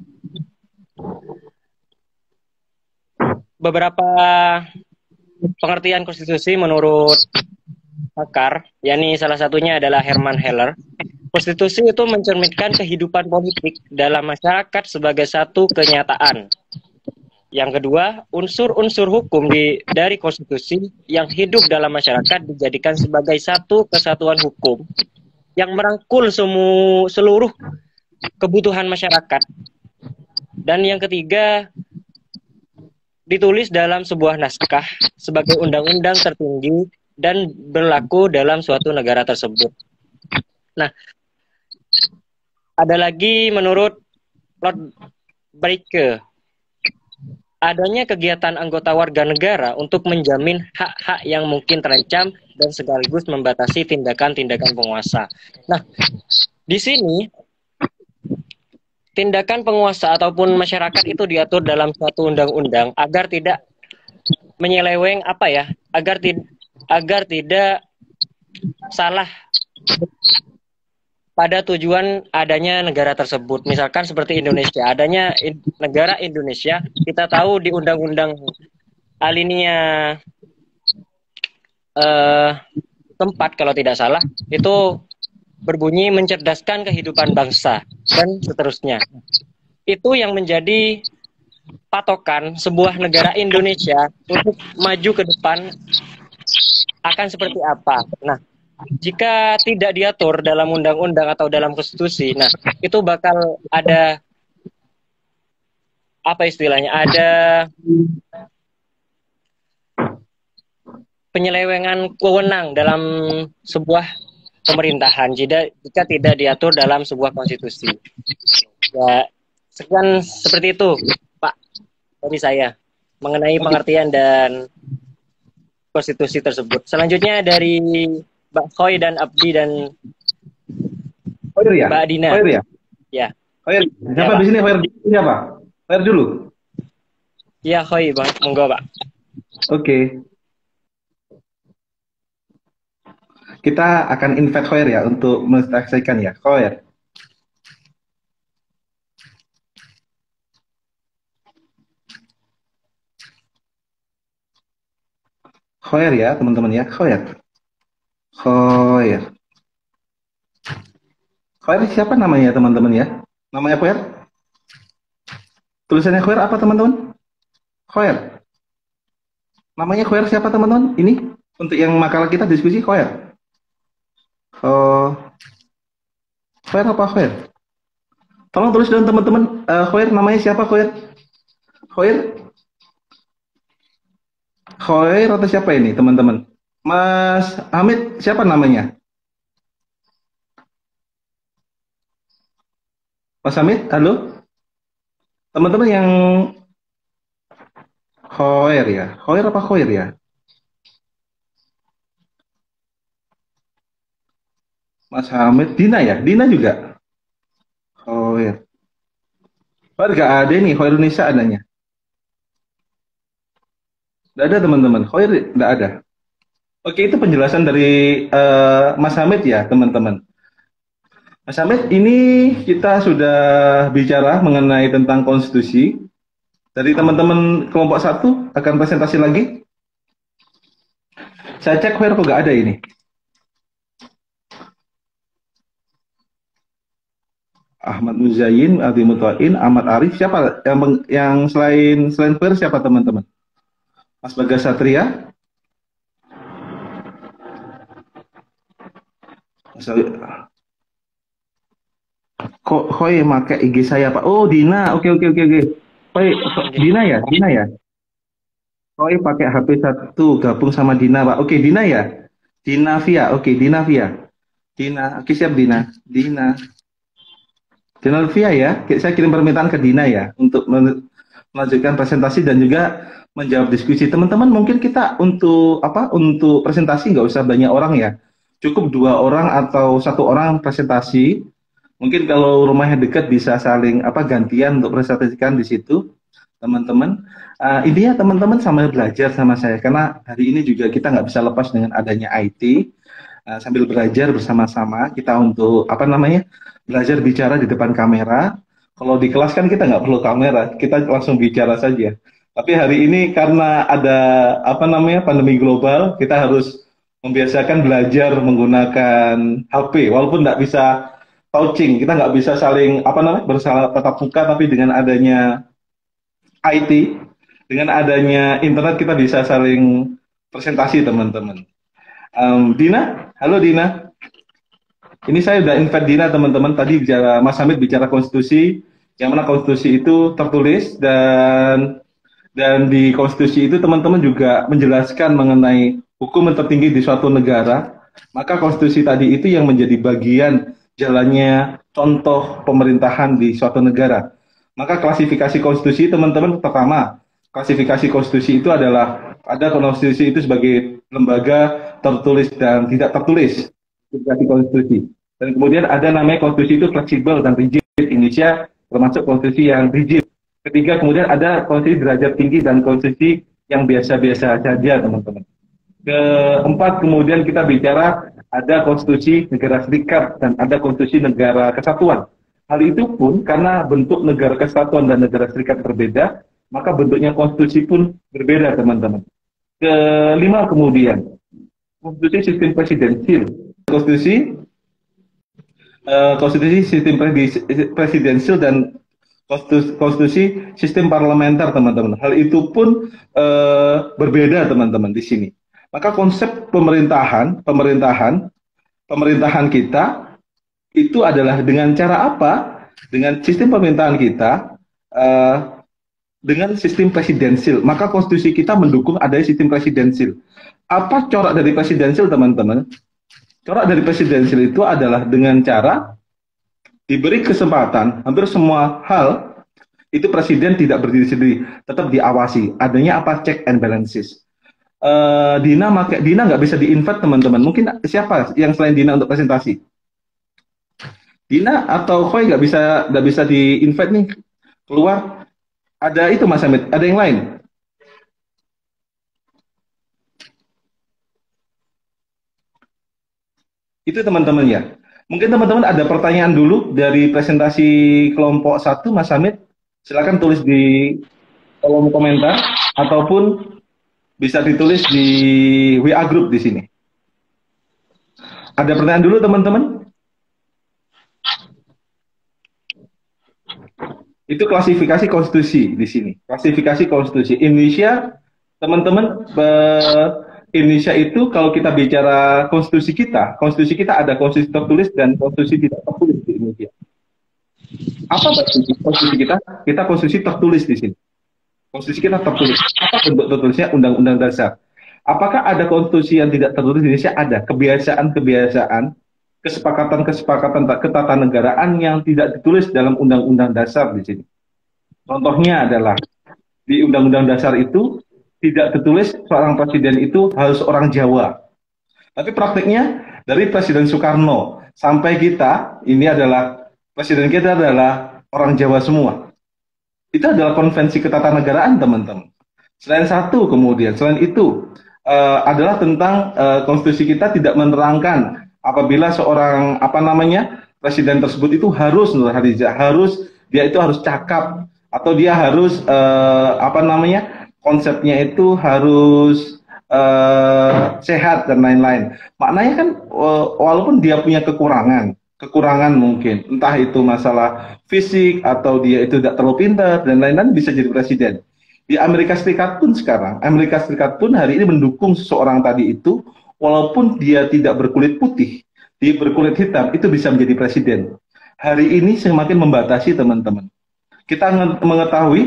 beberapa pengertian konstitusi menurut pakar, yakni salah satunya adalah Herman Heller. Konstitusi itu mencerminkan kehidupan politik dalam masyarakat sebagai satu kenyataan. Yang kedua, unsur-unsur hukum dari konstitusi yang hidup dalam masyarakat dijadikan sebagai satu kesatuan hukum yang merangkul seluruh kebutuhan masyarakat. Dan yang ketiga, ditulis dalam sebuah naskah sebagai undang-undang tertinggi dan berlaku dalam suatu negara tersebut. Nah, ada lagi menurut Lord Baker, adanya kegiatan anggota warga negara untuk menjamin hak-hak yang mungkin terancam dan sekaligus membatasi tindakan-tindakan penguasa. Nah, di sini tindakan penguasa ataupun masyarakat itu diatur dalam suatu undang-undang agar tidak menyeleweng agar tidak salah pada tujuan adanya negara tersebut. Misalkan seperti Indonesia, adanya negara Indonesia, kita tahu di undang-undang alinea 4 kalau tidak salah, itu berbunyi mencerdaskan kehidupan bangsa dan seterusnya. Itu yang menjadi patokan sebuah negara Indonesia untuk maju ke depan akan seperti apa. Nah, jika tidak diatur dalam undang-undang atau dalam konstitusi, nah itu bakal ada apa istilahnya? Ada penyelewengan wewenang dalam sebuah pemerintahan jika tidak diatur dalam sebuah konstitusi. Ya, sekian seperti itu, Pak, dari saya mengenai pengertian dan konstitusi tersebut. Selanjutnya dari Mbak Khoi dan Abdi dan Khair ya? Mbak Dina. Khair ya? Ya. Khair. Siapa Ya, di sini Khair? Siapa? Khair dulu. Ya, Khoi, Bang. Monggo, Pak. Oke. Kita akan invite Khair ya untuk menyaksikan ya. Khair. Khair ya, teman-teman ya. Khair. Khair. Khair siapa namanya teman-teman ya? Namanya Khair? Tulisannya Khair apa teman-teman? Khair. Namanya Khair siapa teman-teman? Ini untuk yang makalah kita diskusi Khair. Oh, Khair apa Khair? Tolong tulis dong teman-teman. Khair namanya siapa Khair? Khair? Khair atau siapa ini teman-teman? Mas Hamid siapa namanya? Mas Hamid, halo? Teman-teman yang Khair ya? Khair apa Khair ya? Mas Hamid, Dina ya? Dina juga? Khair. Khair gak ada nih, Khair Indonesia adanya. Tidak ada teman-teman, Khair tidak ada. Oke, itu penjelasan dari Mas Hamid ya teman-teman. Mas Hamid, ini kita sudah bicara mengenai tentang konstitusi. Dari teman-teman kelompok 1 akan presentasi lagi. Saya cek Khair kok gak ada ini. Ahmad Muzayin, Adi Mutwain, Ahmad Arif, siapa yang selain Khair siapa teman-teman? Mas Bagas Satria, Mas kok Koi pakai IG saya Pak? Oh Dina, oke. Koi Dina ya, Dina ya. Koi pakai HP 1 gabung sama Dina Pak. Oke Dina ya, Dina Via, oke Dina Via, Dina, oke siap Dina, Dina Via ya. Saya kirim permintaan ke Dina ya untuk melanjutkan presentasi dan juga menjawab diskusi teman-teman. Mungkin kita untuk untuk presentasi nggak usah banyak orang ya, cukup 2 orang atau 1 orang presentasi. Mungkin kalau rumahnya dekat bisa saling gantian untuk presentasikan di situ teman-teman. Intinya teman-teman sambil belajar sama saya karena hari ini juga kita nggak bisa lepas dengan adanya IT. Sambil belajar bersama-sama kita untuk belajar bicara di depan kamera. Kalau di kelas kan kita nggak perlu kamera, kita langsung bicara saja. Tapi hari ini karena ada pandemi global, kita harus membiasakan belajar menggunakan HP, walaupun nggak bisa touching, kita nggak bisa saling bersalah tatap muka, tapi dengan adanya IT, dengan adanya internet kita bisa saling presentasi teman-teman. Dina, halo Dina. Ini saya udah invite Dina teman-teman. Tadi Mas Hamid bicara konstitusi, yang mana konstitusi itu tertulis dan di konstitusi itu teman-teman juga menjelaskan mengenai hukum yang tertinggi di suatu negara. Maka konstitusi tadi itu yang menjadi bagian jalannya contoh pemerintahan di suatu negara. Maka klasifikasi konstitusi teman-teman, pertama, klasifikasi konstitusi itu adalah ada konstitusi itu sebagai lembaga tertulis dan tidak tertulis. Klasifikasi konstitusi. Dan kemudian ada namanya konstitusi itu fleksibel dan rigid. Indonesia termasuk konstitusi yang rigid. Ketiga, kemudian ada konstitusi derajat tinggi dan konstitusi yang biasa-biasa saja, teman-teman. Keempat, kemudian kita bicara ada konstitusi negara serikat dan ada konstitusi negara kesatuan. Hal itu pun karena bentuk negara kesatuan dan negara serikat berbeda, maka bentuknya konstitusi pun berbeda, teman-teman. Kelima, kemudian konstitusi sistem presidensil. Konstitusi sistem presidensil dan konstitusi sistem parlementer, teman-teman. Hal itu pun berbeda, teman-teman, di sini. Maka konsep pemerintahan kita itu adalah dengan cara apa? Dengan sistem pemerintahan kita dengan sistem presidensil. Maka konstitusi kita mendukung adanya sistem presidensil. Apa corak dari presidensil, teman-teman? Corak dari presidensil itu adalah dengan cara diberi kesempatan hampir semua hal itu presiden tidak berdiri sendiri, tetap diawasi. Adanya check and balances. Dina nggak bisa di-invite teman-teman. Mungkin siapa yang selain Dina untuk presentasi? Dina atau Koi nggak bisa di-invite nih keluar. Ada itu Mas Hamid. Ada yang lain? Itu teman-teman ya. Mungkin teman-teman ada pertanyaan dulu dari presentasi kelompok satu, Mas Hamid. Silakan tulis di kolom komentar ataupun bisa ditulis di WA group di sini. Ada pertanyaan dulu teman-teman? Itu klasifikasi konstitusi di sini. Klasifikasi konstitusi Indonesia, teman-teman, Indonesia itu kalau kita bicara konstitusi kita ada konstitusi tertulis dan konstitusi tidak tertulis di Indonesia. Apa konstitusi kita? Kita konstitusi tertulis di sini. Konstitusi kita tertulis. Apa bentuk tertulisnya? Undang-undang dasar. Apakah ada konstitusi yang tidak tertulis di Indonesia? Ada kebiasaan-kebiasaan, kesepakatan-kesepakatan ketatanegaraan yang tidak ditulis dalam undang-undang dasar di sini. Contohnya adalah di undang-undang dasar itu tidak ditulis seorang presiden itu harus orang Jawa. Tapi praktiknya dari Presiden Soekarno sampai kita ini adalah presiden kita adalah orang Jawa semua. Itu adalah konvensi ketatanegaraan teman-teman. Selain itu adalah tentang konstitusi kita tidak menerangkan apabila seorang presiden tersebut itu harus dia itu harus cakap atau dia harus konsepnya itu harus sehat dan lain-lain. Maknanya kan walaupun dia punya kekurangan mungkin, entah itu masalah fisik atau dia itu tidak terlalu pintar dan lain-lain bisa jadi presiden. Di Amerika Serikat pun hari ini mendukung seseorang tadi itu, walaupun dia tidak berkulit putih, dia berkulit hitam, itu bisa menjadi presiden. Hari ini semakin membatasi teman-teman. Kita mengetahui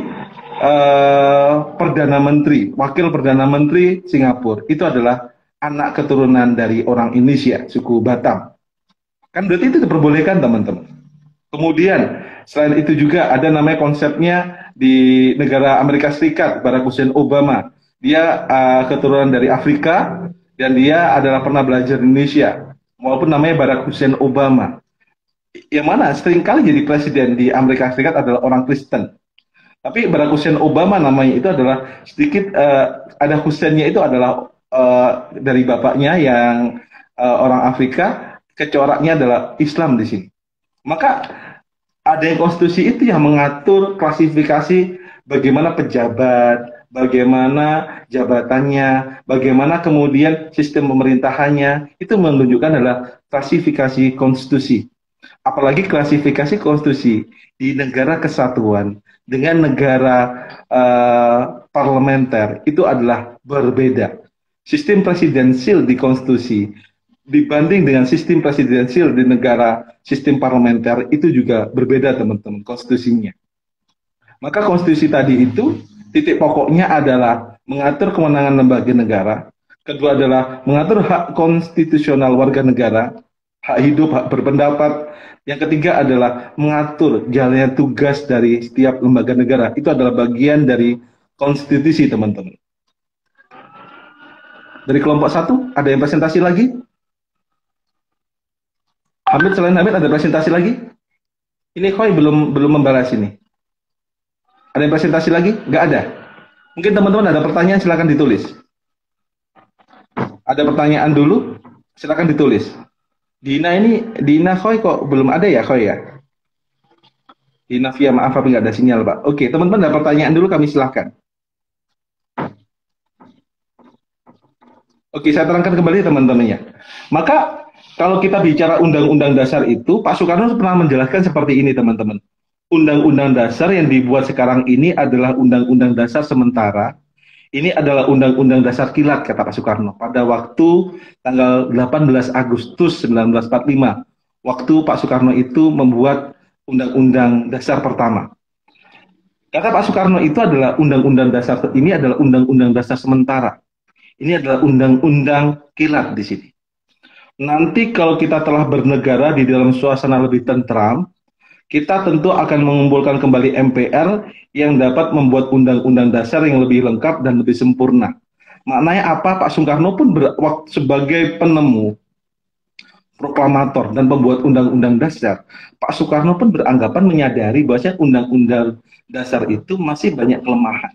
wakil perdana menteri Singapura itu adalah anak keturunan dari orang Indonesia, suku Batam. Kan berarti itu diperbolehkan teman-teman. Kemudian selain itu juga ada namanya konsepnya di negara Amerika Serikat, Barack Hussein Obama. Dia keturunan dari Afrika dan dia adalah pernah belajar di Indonesia. Walaupun namanya Barack Hussein Obama. Yang mana seringkali jadi presiden di Amerika Serikat adalah orang Kristen. Tapi Barack Hussein Obama namanya itu adalah sedikit ada Husseinnya itu adalah dari bapaknya yang orang Afrika. Kecoraknya adalah Islam di sini. Maka ada yang konstitusi itu yang mengatur klasifikasi bagaimana pejabat, bagaimana jabatannya, bagaimana kemudian sistem pemerintahannya, itu menunjukkan adalah klasifikasi konstitusi. Apalagi klasifikasi konstitusi di negara kesatuan dengan negara parlementer itu adalah berbeda. Sistem presidensil di konstitusi dibanding dengan sistem presidensil di negara sistem parlementer itu juga berbeda teman-teman konstitusinya. Maka konstitusi tadi itu titik pokoknya adalah mengatur kewenangan lembaga negara, kedua adalah mengatur hak konstitusional warga negara, hak hidup, hak berpendapat, yang ketiga adalah mengatur jalannya tugas dari setiap lembaga negara. Itu adalah bagian dari konstitusi teman-teman. Dari kelompok satu ada yang presentasi lagi? Selain Hamid ada presentasi lagi? Ini Khoi belum membalas ini. Ada yang presentasi lagi? Nggak ada. Mungkin teman-teman ada pertanyaan, silakan ditulis. Ada pertanyaan dulu, silakan ditulis. Dina Khoi kok belum ada ya Khoi ya? Dina via maaf tapi nggak ada sinyal Pak. Oke, teman-teman ada pertanyaan dulu kami silakan. Oke, saya terangkan kembali teman-temannya. Maka kalau kita bicara Undang-Undang Dasar itu, Pak Soekarno pernah menjelaskan seperti ini, teman-teman. Undang-Undang Dasar yang dibuat sekarang ini adalah Undang-Undang Dasar sementara. Ini adalah Undang-Undang Dasar kilat, kata Pak Soekarno. Pada waktu tanggal 18 Agustus 1945, waktu Pak Soekarno itu membuat Undang-Undang Dasar pertama. Kata Pak Soekarno itu adalah Undang-Undang Dasar ini adalah Undang-Undang Dasar sementara. Ini adalah Undang-Undang kilat di sini. Nanti kalau kita telah bernegara di dalam suasana lebih tentram, kita tentu akan mengumpulkan kembali MPR yang dapat membuat undang-undang dasar yang lebih lengkap dan lebih sempurna. Maknanya apa? Pak Soekarno pun sebagai penemu, proklamator, dan pembuat undang-undang dasar, Pak Soekarno pun beranggapan menyadari bahwa undang-undang dasar itu masih banyak kelemahan.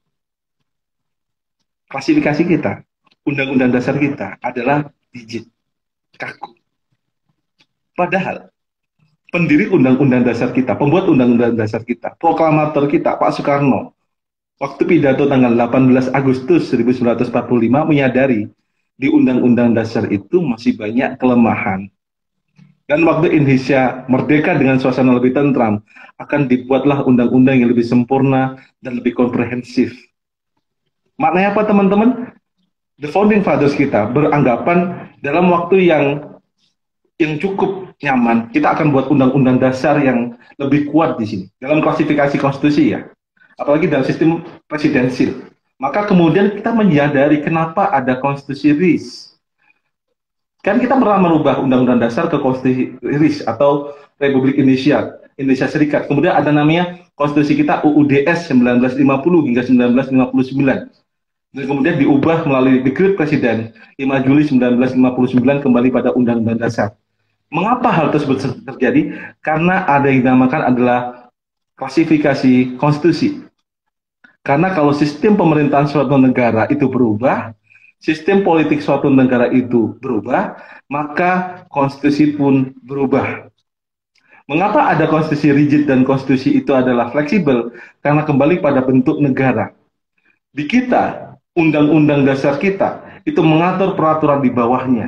Klasifikasi kita, undang-undang dasar kita adalah rigid, kaku. Padahal pendiri undang-undang dasar kita, pembuat undang-undang dasar kita, proklamator kita, Pak Soekarno, waktu pidato tanggal 18 Agustus 1945 menyadari di undang-undang dasar itu masih banyak kelemahan. Dan waktu Indonesia merdeka dengan suasana lebih tentram, akan dibuatlah undang-undang yang lebih sempurna dan lebih komprehensif. Maknanya apa teman-teman? The founding fathers kita beranggapan dalam waktu yang cukup nyaman, kita akan buat undang-undang dasar yang lebih kuat di sini. Dalam klasifikasi konstitusi ya, apalagi dalam sistem presidensil. Maka kemudian kita menyadari kenapa ada konstitusi RIS. Kan kita pernah merubah undang-undang dasar ke konstitusi RIS atau Republik Indonesia Serikat. Kemudian ada namanya konstitusi kita UUDS 1950 hingga 1959. Dan kemudian diubah melalui dekret Presiden 5 Juli 1959 kembali pada Undang-Undang Dasar. Mengapa hal tersebut terjadi? Karena ada yang dinamakan adalah klasifikasi konstitusi. Karena kalau sistem pemerintahan suatu negara itu berubah, sistem politik suatu negara itu berubah, maka konstitusi pun berubah. Mengapa ada konstitusi rigid dan konstitusi itu adalah fleksibel? Karena kembali pada bentuk negara. Di kita, undang-undang dasar kita itu mengatur peraturan di bawahnya.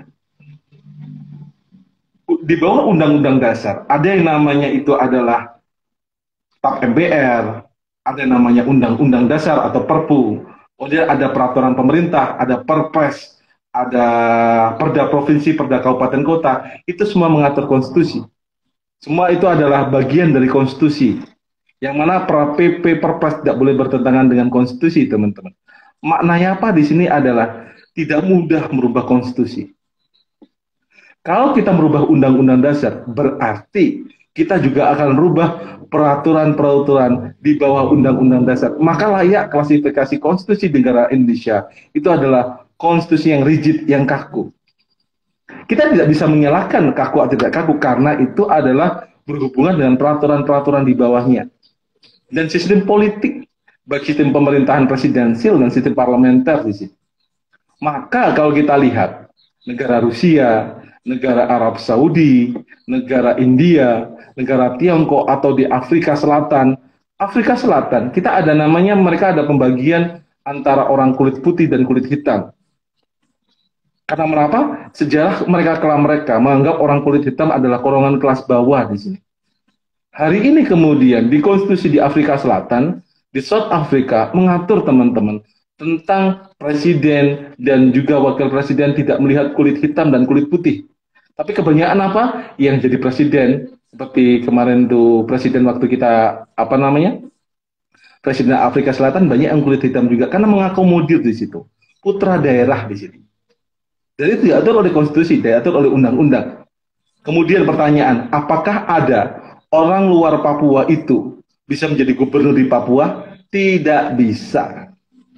Di bawah undang-undang dasar, ada yang namanya itu adalah TAP MPR, ada yang namanya undang-undang dasar atau Perpu. Kemudian ada peraturan pemerintah, ada Perpres, ada Perda provinsi, Perda kabupaten kota. Itu semua mengatur konstitusi. Semua itu adalah bagian dari konstitusi. Yang mana PP Perpres tidak boleh bertentangan dengan konstitusi, teman-teman. Maknanya apa di sini adalah tidak mudah merubah konstitusi. Kalau kita merubah undang-undang dasar, berarti kita juga akan merubah peraturan-peraturan di bawah undang-undang dasar. Maka layak klasifikasi konstitusi negara Indonesia itu adalah konstitusi yang rigid, yang kaku. Kita tidak bisa menyalahkan kaku atau tidak kaku karena itu adalah berhubungan dengan peraturan-peraturan di bawahnya. Dan sistem politik, baik sistem pemerintahan presidensil dan sistem parlementer di sini. Maka kalau kita lihat negara Rusia, negara Arab Saudi, negara India, negara Tiongkok atau di Afrika Selatan, kita ada namanya, mereka ada pembagian antara orang kulit putih dan kulit hitam. Karena mengapa? Sejarah mereka kelam mereka menganggap orang kulit hitam adalah golongan kelas bawah di sini. Hari ini kemudian di konstitusi di Afrika Selatan, di South Africa mengatur teman-teman tentang presiden dan juga wakil presiden tidak melihat kulit hitam dan kulit putih. Tapi kebanyakan apa? Yang jadi presiden, seperti kemarin tuh presiden waktu kita, Presiden Afrika Selatan banyak yang kulit hitam juga, karena mengakomodir di situ. Putra daerah di sini. Dan itu diatur oleh konstitusi, diatur oleh undang-undang. Kemudian pertanyaan, apakah ada orang luar Papua itu bisa menjadi gubernur di Papua? Tidak bisa.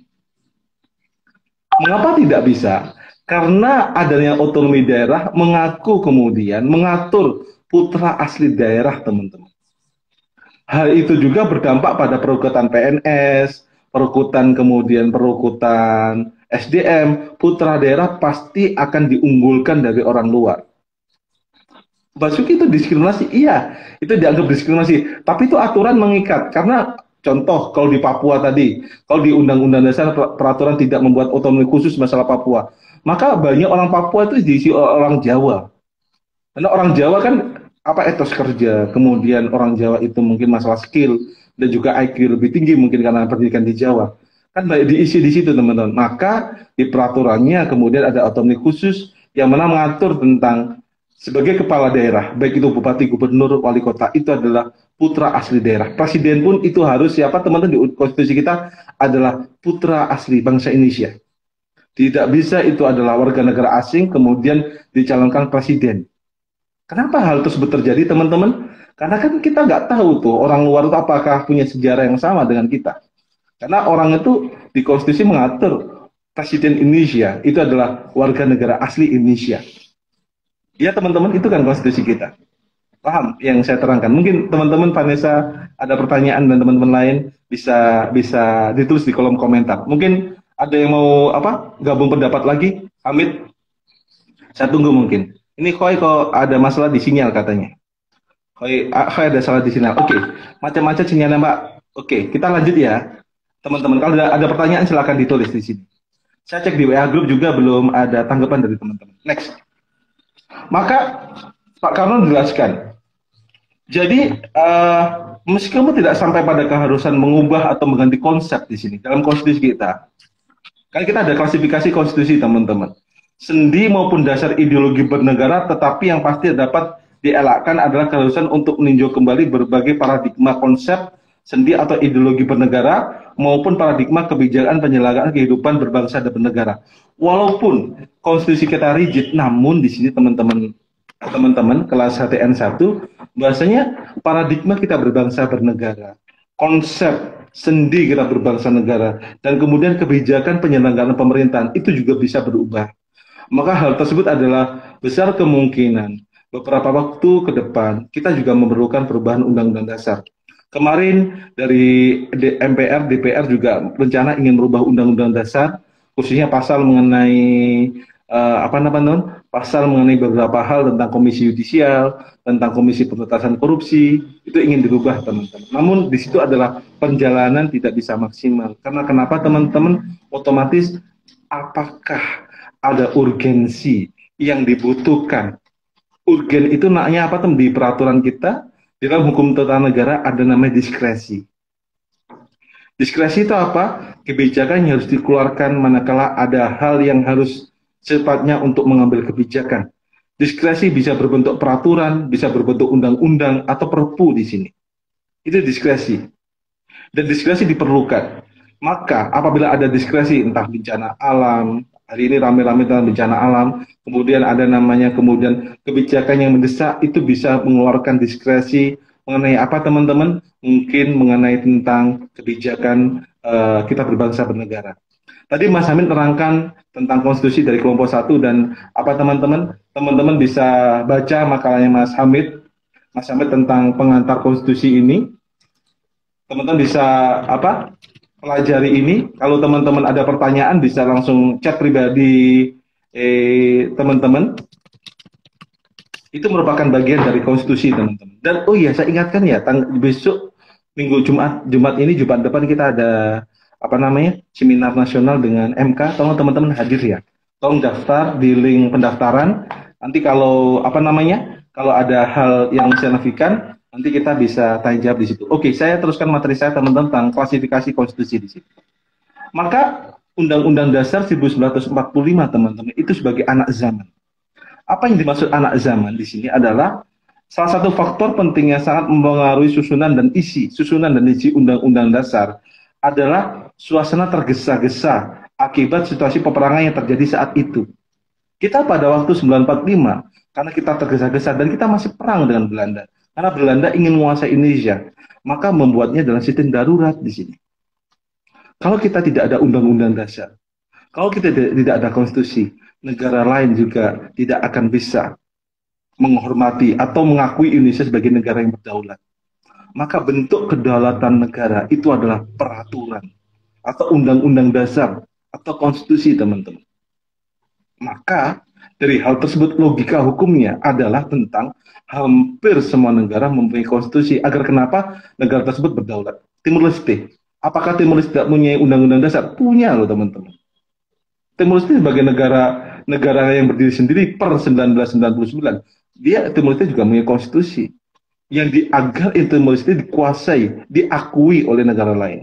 Mengapa tidak bisa? Karena adanya otonomi daerah mengatur putra asli daerah, teman-teman. Hal itu juga berdampak pada perekrutan PNS, perekrutan SDM, putra daerah pasti akan diunggulkan dari orang luar. Basuki itu diskriminasi? Iya, itu dianggap diskriminasi. Tapi itu aturan mengikat, karena contoh kalau di Papua tadi, kalau di Undang-Undang Dasar peraturan tidak membuat otonomi khusus masalah Papua, maka banyak orang Papua itu diisi orang Jawa. Karena orang Jawa kan etos kerja, kemudian orang Jawa itu mungkin masalah skill dan juga IQ lebih tinggi mungkin karena pendidikan di Jawa. Kan banyak diisi di situ, teman-teman. Maka di peraturannya kemudian ada otonomi khusus yang mana mengatur tentang sebagai kepala daerah, baik itu bupati, gubernur, wali kota, itu adalah putra asli daerah. Presiden pun itu harus siapa, teman-teman, di konstitusi kita adalah putra asli bangsa Indonesia. Tidak bisa itu adalah warga negara asing kemudian dicalonkan presiden. Kenapa hal tersebut terjadi, teman-teman? Karena kan kita nggak tahu tuh orang luar itu apakah punya sejarah yang sama dengan kita. Karena orang itu di konstitusi mengatur Presiden Indonesia itu adalah warga negara asli Indonesia. Ya teman-teman, itu kan konstitusi kita. Paham yang saya terangkan? Mungkin teman-teman Vanessa ada pertanyaan dan teman-teman lain bisa bisa ditulis di kolom komentar. Mungkin ada yang mau apa gabung pendapat lagi? Hamid, saya tunggu mungkin. Ini Koi kok ada masalah di sinyal katanya. Koi ada salah di sinyal. Oke, macam-macam sinyalnya Mbak. Oke, kita lanjut ya. Teman-teman, kalau ada pertanyaan silakan ditulis di sini. Saya cek di WA Group juga belum ada tanggapan dari teman-teman. Next. Maka Pak Karno jelaskan. Jadi meskipun tidak sampai pada keharusan mengubah atau mengganti konsep di sini dalam konstitusi kita, kan kita ada klasifikasi konstitusi teman-teman. Sendi maupun dasar ideologi bernegara, tetapi yang pasti dapat dielakkan adalah keharusan untuk meninjau kembali berbagai paradigma konsep sendi atau ideologi bernegara maupun paradigma kebijakan penyelenggaraan kehidupan berbangsa dan bernegara. Walaupun konstitusi kita rigid, namun di sini teman-teman kelas HTN 1 bahasanya paradigma kita berbangsa bernegara, konsep sendi kita berbangsa negara, dan kemudian kebijakan penyelenggaraan pemerintahan itu juga bisa berubah. Maka hal tersebut adalah besar kemungkinan beberapa waktu ke depan kita juga memerlukan perubahan undang-undang dasar. Kemarin dari MPR, DPR juga rencana ingin merubah undang-undang dasar, khususnya pasal mengenai pasal mengenai beberapa hal tentang komisi yudisial, tentang komisi pemberantasan korupsi, itu ingin dirubah teman-teman. Namun di situ adalah perjalanan tidak bisa maksimal. Karena kenapa teman-teman? Otomatis apakah ada urgensi yang dibutuhkan? Urgen itu naknya apa teman? Di peraturan kita, di dalam hukum tata negara ada namanya diskresi. Diskresi itu apa? Kebijakan yang harus dikeluarkan manakala ada hal yang harus cepatnya untuk mengambil kebijakan. Diskresi bisa berbentuk peraturan, bisa berbentuk undang-undang atau perpu di sini. Itu diskresi. Dan diskresi diperlukan. Maka apabila ada diskresi entah bencana alam, hari ini rame-rame tentang bencana alam, kemudian ada namanya kemudian kebijakan yang mendesak, itu bisa mengeluarkan diskresi mengenai apa teman-teman? Mungkin mengenai tentang kebijakan kita berbangsa bernegara. Tadi Mas Hamid terangkan tentang konstitusi dari kelompok 1 dan apa teman-teman? Teman-teman bisa baca makalahnya Mas Hamid tentang pengantar konstitusi ini. Teman-teman bisa apa? Pelajari ini. Kalau teman-teman ada pertanyaan bisa langsung chat pribadi teman-teman. Itu merupakan bagian dari konstitusi teman-teman. Dan oh iya saya ingatkan ya, besok minggu Jumat ini, Jumat depan kita ada seminar nasional dengan MK. Tolong teman-teman hadir ya. Tolong daftar di link pendaftaran. Nanti kalau kalau ada hal yang signifikan, nanti kita bisa tanya jawab di situ. Oke, saya teruskan materi saya teman-teman tentang klasifikasi konstitusi di situ. Maka Undang-Undang Dasar 1945 teman-teman itu sebagai anak zaman. Apa yang dimaksud anak zaman di sini adalah salah satu faktor penting yang sangat mempengaruhi susunan dan isi Undang-Undang Dasar adalah suasana tergesa-gesa akibat situasi peperangan yang terjadi saat itu. Kita pada waktu 1945, karena kita tergesa-gesa dan kita masih perang dengan Belanda, karena Belanda ingin menguasai Indonesia, maka membuatnya dalam sistem darurat di sini. Kalau kita tidak ada undang-undang dasar, kalau kita tidak ada konstitusi, negara lain juga tidak akan bisa menghormati atau mengakui Indonesia sebagai negara yang berdaulat. Maka bentuk kedaulatan negara itu adalah peraturan atau undang-undang dasar atau konstitusi teman-teman. Maka dari hal tersebut logika hukumnya adalah tentang hampir semua negara mempunyai konstitusi agar kenapa negara tersebut berdaulat. Timur Leste, apakah Timur Leste tidak punya undang-undang dasar? Punya loh teman-teman. Timur Leste sebagai negara yang berdiri sendiri per 1999, Timur Leste juga punya konstitusi yang agar Timor Leste dikuasai, diakui oleh negara lain.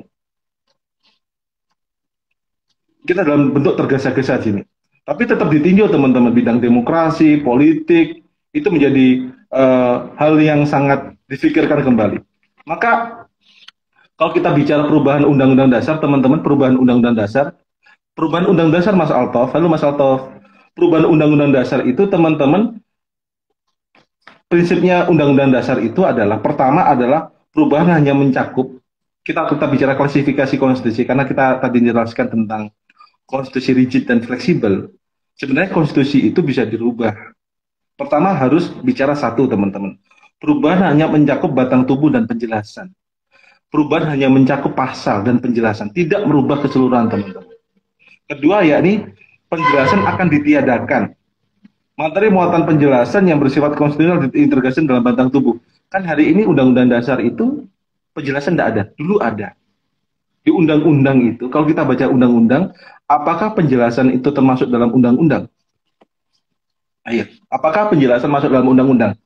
Kita dalam bentuk tergesa-gesa sini. Tapi tetap ditinjau teman-teman, bidang demokrasi, politik, itu menjadi hal yang sangat difikirkan kembali. Maka kalau kita bicara perubahan undang-undang dasar, teman-teman, perubahan undang-undang dasar Mas Altov, perubahan undang-undang dasar itu teman-teman, prinsipnya undang-undang dasar itu adalah, pertama adalah perubahan hanya mencakup, kita bicara klasifikasi konstitusi, karena kita tadi menjelaskan tentang konstitusi rigid dan fleksibel, sebenarnya konstitusi itu bisa dirubah. Pertama harus bicara satu, teman-teman. Perubahan hanya mencakup batang tubuh dan penjelasan. Perubahan hanya mencakup pasal dan penjelasan, tidak merubah keseluruhan, teman-teman. Kedua, yakni penjelasan akan ditiadakan. Materi muatan penjelasan yang bersifat konstitusional diintegrasikan dalam batang tubuh. Kan hari ini Undang-Undang Dasar itu penjelasan tidak ada, dulu ada. Di undang-undang itu, kalau kita baca undang-undang, apakah penjelasan itu termasuk dalam undang-undang? Ayo, apakah penjelasan masuk dalam undang-undang?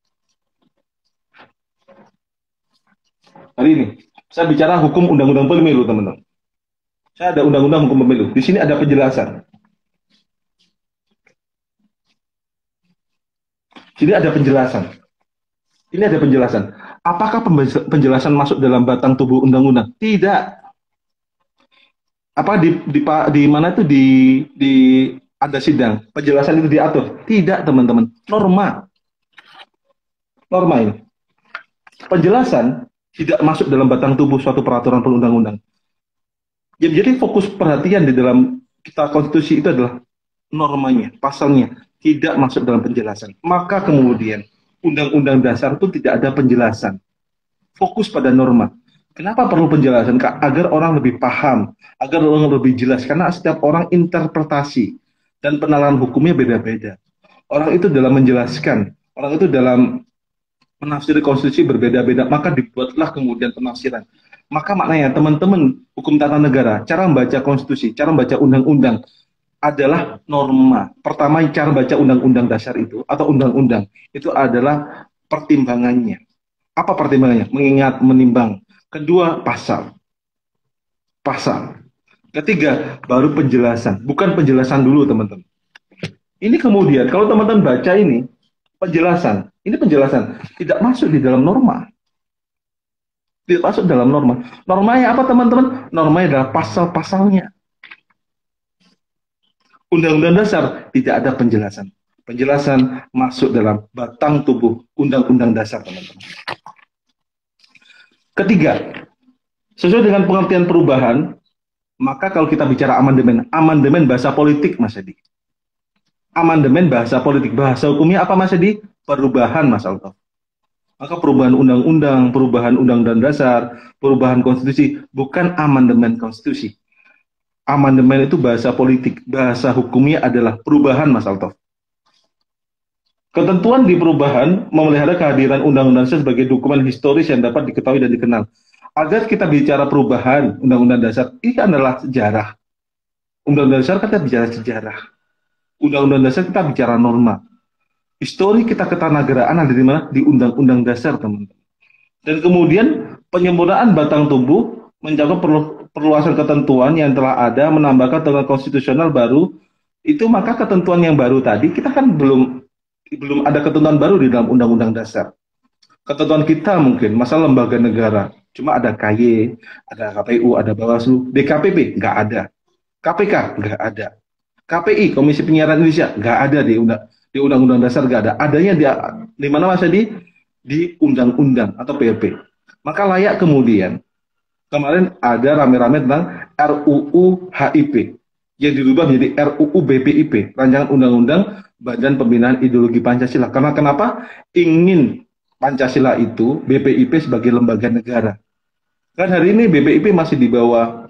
Hari ini, saya bicara hukum undang-undang pemilu, teman-teman. Saya ada undang-undang hukum pemilu. Di sini ada penjelasan. Sini ada penjelasan. Ini ada penjelasan. Apakah penjelasan masuk dalam batang tubuh undang-undang? Tidak. Apa di mana itu di ada sidang penjelasan itu diatur? Tidak, teman-teman. Norma ini penjelasan tidak masuk dalam batang tubuh suatu peraturan perundang-undang. Yang menjadi fokus perhatian di dalam kita konstitusi itu adalah normanya, pasalnya tidak masuk dalam penjelasan. Maka kemudian undang-undang dasar itu tidak ada penjelasan, fokus pada norma. Kenapa perlu penjelasan? Agar orang lebih paham, agar orang lebih jelas. Karena setiap orang interpretasi dan penalaran hukumnya beda-beda. Orang itu dalam menjelaskan, orang itu dalam menafsiri konstitusi berbeda-beda. Maka dibuatlah kemudian penafsiran. Maka maknanya teman-teman hukum tata negara, cara membaca konstitusi, cara membaca undang-undang adalah norma. Pertama, cara baca undang-undang dasar itu atau undang-undang itu adalah pertimbangannya. Apa pertimbangannya? Mengingat, menimbang. Kedua, pasal. Ketiga, baru penjelasan. Bukan penjelasan dulu, teman-teman. Ini kemudian, kalau teman-teman baca ini, penjelasan. Ini penjelasan. Tidak masuk di dalam norma. Tidak masuk dalam norma. Normanya apa, teman-teman? Normanya adalah pasal-pasalnya. Undang-undang dasar tidak ada penjelasan. Penjelasan masuk dalam batang tubuh undang-undang dasar, teman-teman. Ketiga, sesuai dengan pengertian perubahan, maka kalau kita bicara amandemen bahasa politik, Mas Edi. Amandemen bahasa politik, bahasa hukumnya apa, Mas Edi? Perubahan, Mas Alto. Maka perubahan undang-undang, perubahan undang-undang dasar, perubahan konstitusi, bukan amandemen konstitusi. Amandemen itu bahasa politik, bahasa hukumnya adalah perubahan, Mas Alto. Ketentuan di perubahan memelihara kehadiran undang-undang dasar sebagai dokumen historis yang dapat diketahui dan dikenal. Agar kita bicara perubahan undang-undang dasar, ini adalah sejarah. Undang-undang dasar kita bicara sejarah. Undang-undang dasar kita bicara norma. Histori kita ketatanegaraan ada di mana? Di undang-undang dasar, teman-teman. Dan kemudian penyempurnaan batang tubuh mencakup perluasan ketentuan yang telah ada, menambahkan ketentuan konstitusional baru. Itu maka ketentuan yang baru tadi kita kan belum ada ketentuan baru di dalam undang-undang dasar. Ketentuan kita mungkin masalah lembaga negara, cuma ada KY, ada KPU, ada Bawaslu, DKPP nggak ada, KPK nggak ada, KPI Komisi Penyiaran Indonesia nggak ada di undang-undang dasar nggak ada. Adanya di mana, Mas Edi? Di undang-undang atau PP. Maka layak kemudian kemarin ada rame-rame tentang RUU HIP yang dirubah menjadi RUU BPIP, Rancangan Undang-Undang Badan Pembinaan Ideologi Pancasila. Karena kenapa? Ingin Pancasila itu BPIP sebagai lembaga negara. Kan hari ini BPIP masih di bawah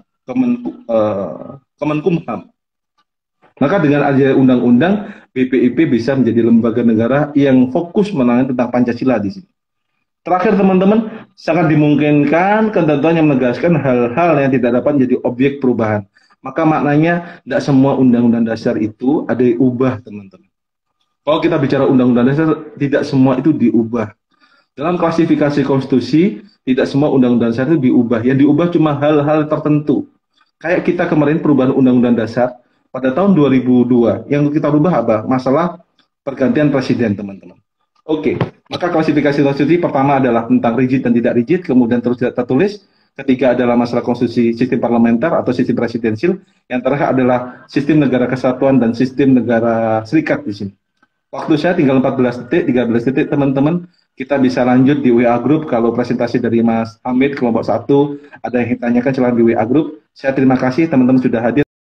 Kemenkumham. Maka dengan adanya undang-undang, BPIP bisa menjadi lembaga negara yang fokus menangani tentang Pancasila di sini. Terakhir, teman-teman, sangat dimungkinkan ketentuan yang menegaskan hal-hal yang tidak dapat menjadi objek perubahan. Maka maknanya tidak semua undang-undang dasar itu ada diubah, teman-teman. Kalau kita bicara undang-undang dasar, tidak semua itu diubah. Dalam klasifikasi konstitusi, tidak semua undang-undang dasar itu diubah. Yang diubah cuma hal-hal tertentu. Kayak kita kemarin perubahan undang-undang dasar pada tahun 2002. Yang kita ubah apa? Masalah pergantian presiden, teman-teman. Oke, maka klasifikasi konstitusi pertama adalah tentang rigid dan tidak rigid, kemudian terus tidak tertulis. Ketiga adalah masalah konstitusi sistem parlementer atau sistem presidensil. Yang terakhir adalah sistem negara kesatuan dan sistem negara serikat di sini. Waktu saya tinggal 14 detik, 13 detik, teman-teman. Kita bisa lanjut di WA Group. Kalau presentasi dari Mas Hamid, kelompok 1, ada yang ditanyakan silahkan di WA Group. Saya terima kasih teman-teman sudah hadir.